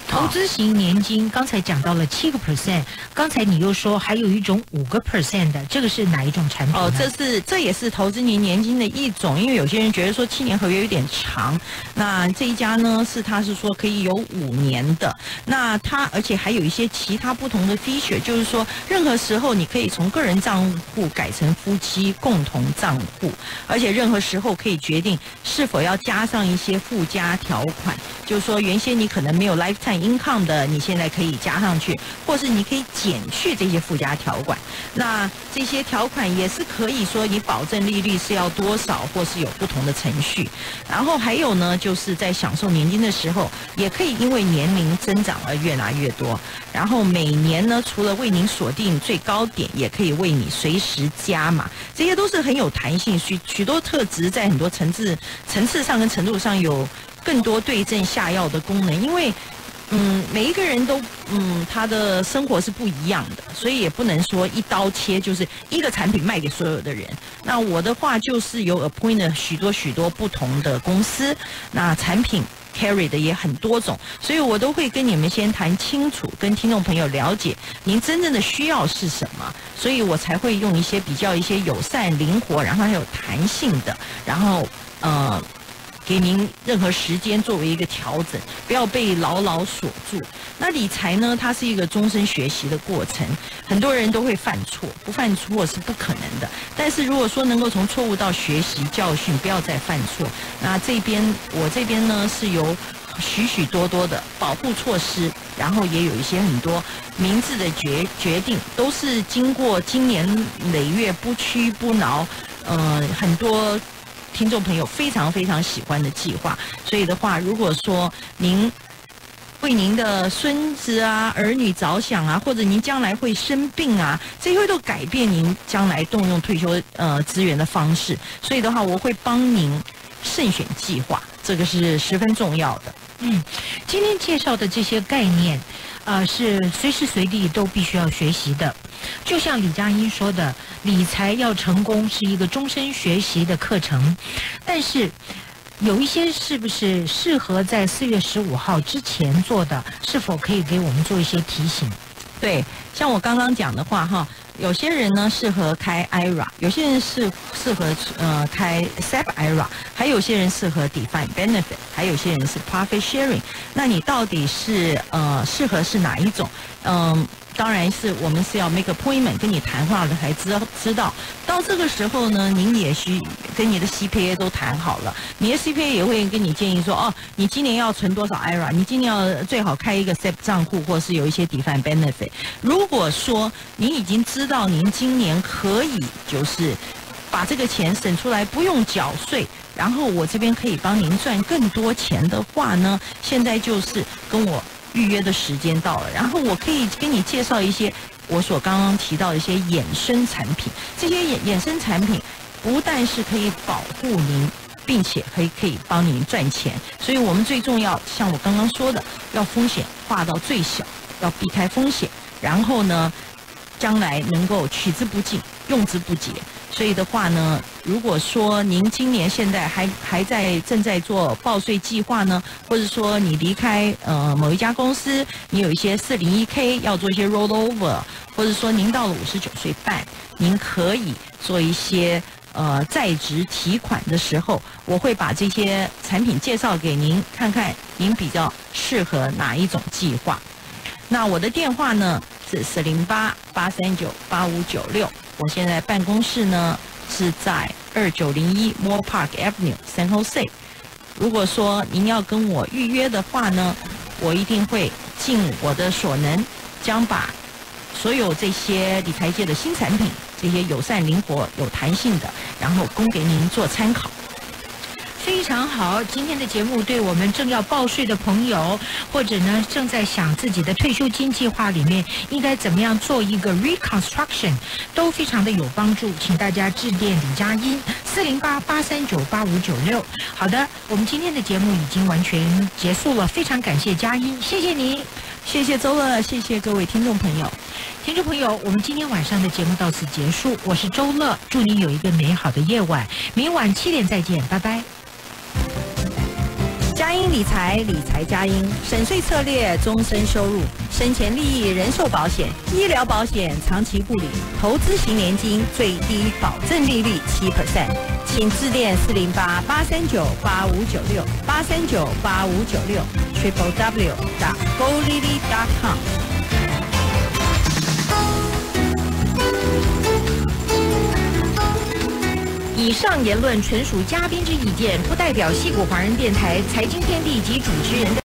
投资型年金刚才讲到了七个 percent， 刚才你又说还有一种五个 percent 的，这个是哪一种产品呢？ 哦，这是这也是投资型年金的一种，因为有些人觉得说七年合约有点长，那这一家呢是他是说可以有五年的，那它而且还有一些其他不同的 feature， 就是说任何时候你可以从个人账户改成夫妻共同账户，而且任何时候可以决定是否要加上一些附加条款，就是说原先你可能没有 lifetime income 的，你现在可以加上去，或是你可以减去这些附加条款。那这些条款也是可以说你保证利率是要多少，或是有不同的程序。然后还有呢，就是在享受年金的时候，也可以因为年龄增长而越拿越多。然后每年呢，除了为您锁定最高点，也可以为你随时加码，这些都是很有弹性，许许多特质在很多层次层次上跟程度上有更多对症下药的功能，因为嗯，每一个人都嗯，他的生活是不一样的，所以也不能说一刀切，就是一个产品卖给所有的人。那我的话就是有 appoint 了许多许多不同的公司，那产品 carry 的也很多种，所以我都会跟你们先谈清楚，跟听众朋友了解您真正的需要是什么，所以我才会用一些比较一些友善、灵活，然后还有弹性的，然后呃。给您任何时间作为一个调整，不要被牢牢锁住。那理财呢，它是一个终身学习的过程，很多人都会犯错，不犯错是不可能的。但是如果说能够从错误到学习教训，不要再犯错，那这边我这边呢是由许许多多的保护措施，然后也有一些很多明智的决决定，都是经过经年累月不屈不挠，呃，很多听众朋友非常非常喜欢的计划。所以的话，如果说您为您的孙子啊、儿女着想啊，或者您将来会生病啊，这些都改变您将来动用退休呃资源的方式。所以的话，我会帮您慎选计划，这个是十分重要的。 嗯，今天介绍的这些概念，呃，是随时随地都必须要学习的。就像李佳音说的，理财要成功是一个终身学习的课程，但是有一些是不是适合在四月十五号之前做的，是否可以给我们做一些提醒？ 对，像我刚刚讲的话哈，有些人呢适合开 I R A， 有些人是适合呃开 S E P I R A， 还有些人适合 Defined Benefit， 还有些人是 Profit Sharing。那你到底是呃适合是哪一种？嗯、呃。当然是我们是要 make appointment 跟你谈话的才知知道，到这个时候呢，您也需跟你的 C P A 都谈好了，你的 C P A 也会跟你建议说，哦，你今年要存多少 I R A， 你今年要最好开一个 S E P 账户，或是有一些 Defined Benefit。如果说您已经知道您今年可以就是把这个钱省出来，不用缴税，然后我这边可以帮您赚更多钱的话呢，现在就是跟我预约的时间到了，然后我可以给你介绍一些我所刚刚提到的一些衍生产品。这些衍衍生产品不但是可以保护您，并且可以可以帮您赚钱。所以我们最重要，像我刚刚说的，要风险化到最小，要避开风险，然后呢，将来能够取之不尽，用之不竭。所以的话呢，如果说您今年现在还还在正在做报税计划呢，或者说你离开呃某一家公司，你有一些四零一 K 要做一些 rollover， 或者说您到了五十九岁半，您可以做一些呃在职提款的时候，我会把这些产品介绍给您，看看您比较适合哪一种计划。那我的电话呢是四零八八三九八五九六。我现在办公室呢是在二九零一 Moore Park Avenue San Jose。如果说您要跟我预约的话呢，我一定会尽我的所能，将把所有这些理财界的新产品，这些友善、灵活、有弹性的，然后供给您做参考。 非常好，今天的节目对我们正要报税的朋友，或者呢正在想自己的退休金计划里面应该怎么样做一个 reconstruction， 都非常的有帮助。请大家致电李佳音四零八八三九八五九六。好的，我们今天的节目已经完全结束了，非常感谢佳音，谢谢你， 谢谢周乐，谢谢各位听众朋友。 听众朋友，我们今天晚上的节目到此结束，我是周乐，祝您有一个美好的夜晚，明晚七点再见，拜拜。 佳音理财，理财佳音，省税策略，终身收入，生前利益人寿保险、医疗保险长期护理，投资型年金最低保证利率七 percent， 请致电四零八八三九八五九六八三九八五九六 triple w dot go lily dot com。 以上言论纯属嘉宾之意见，不代表矽谷华人电台财经天地及主持人的。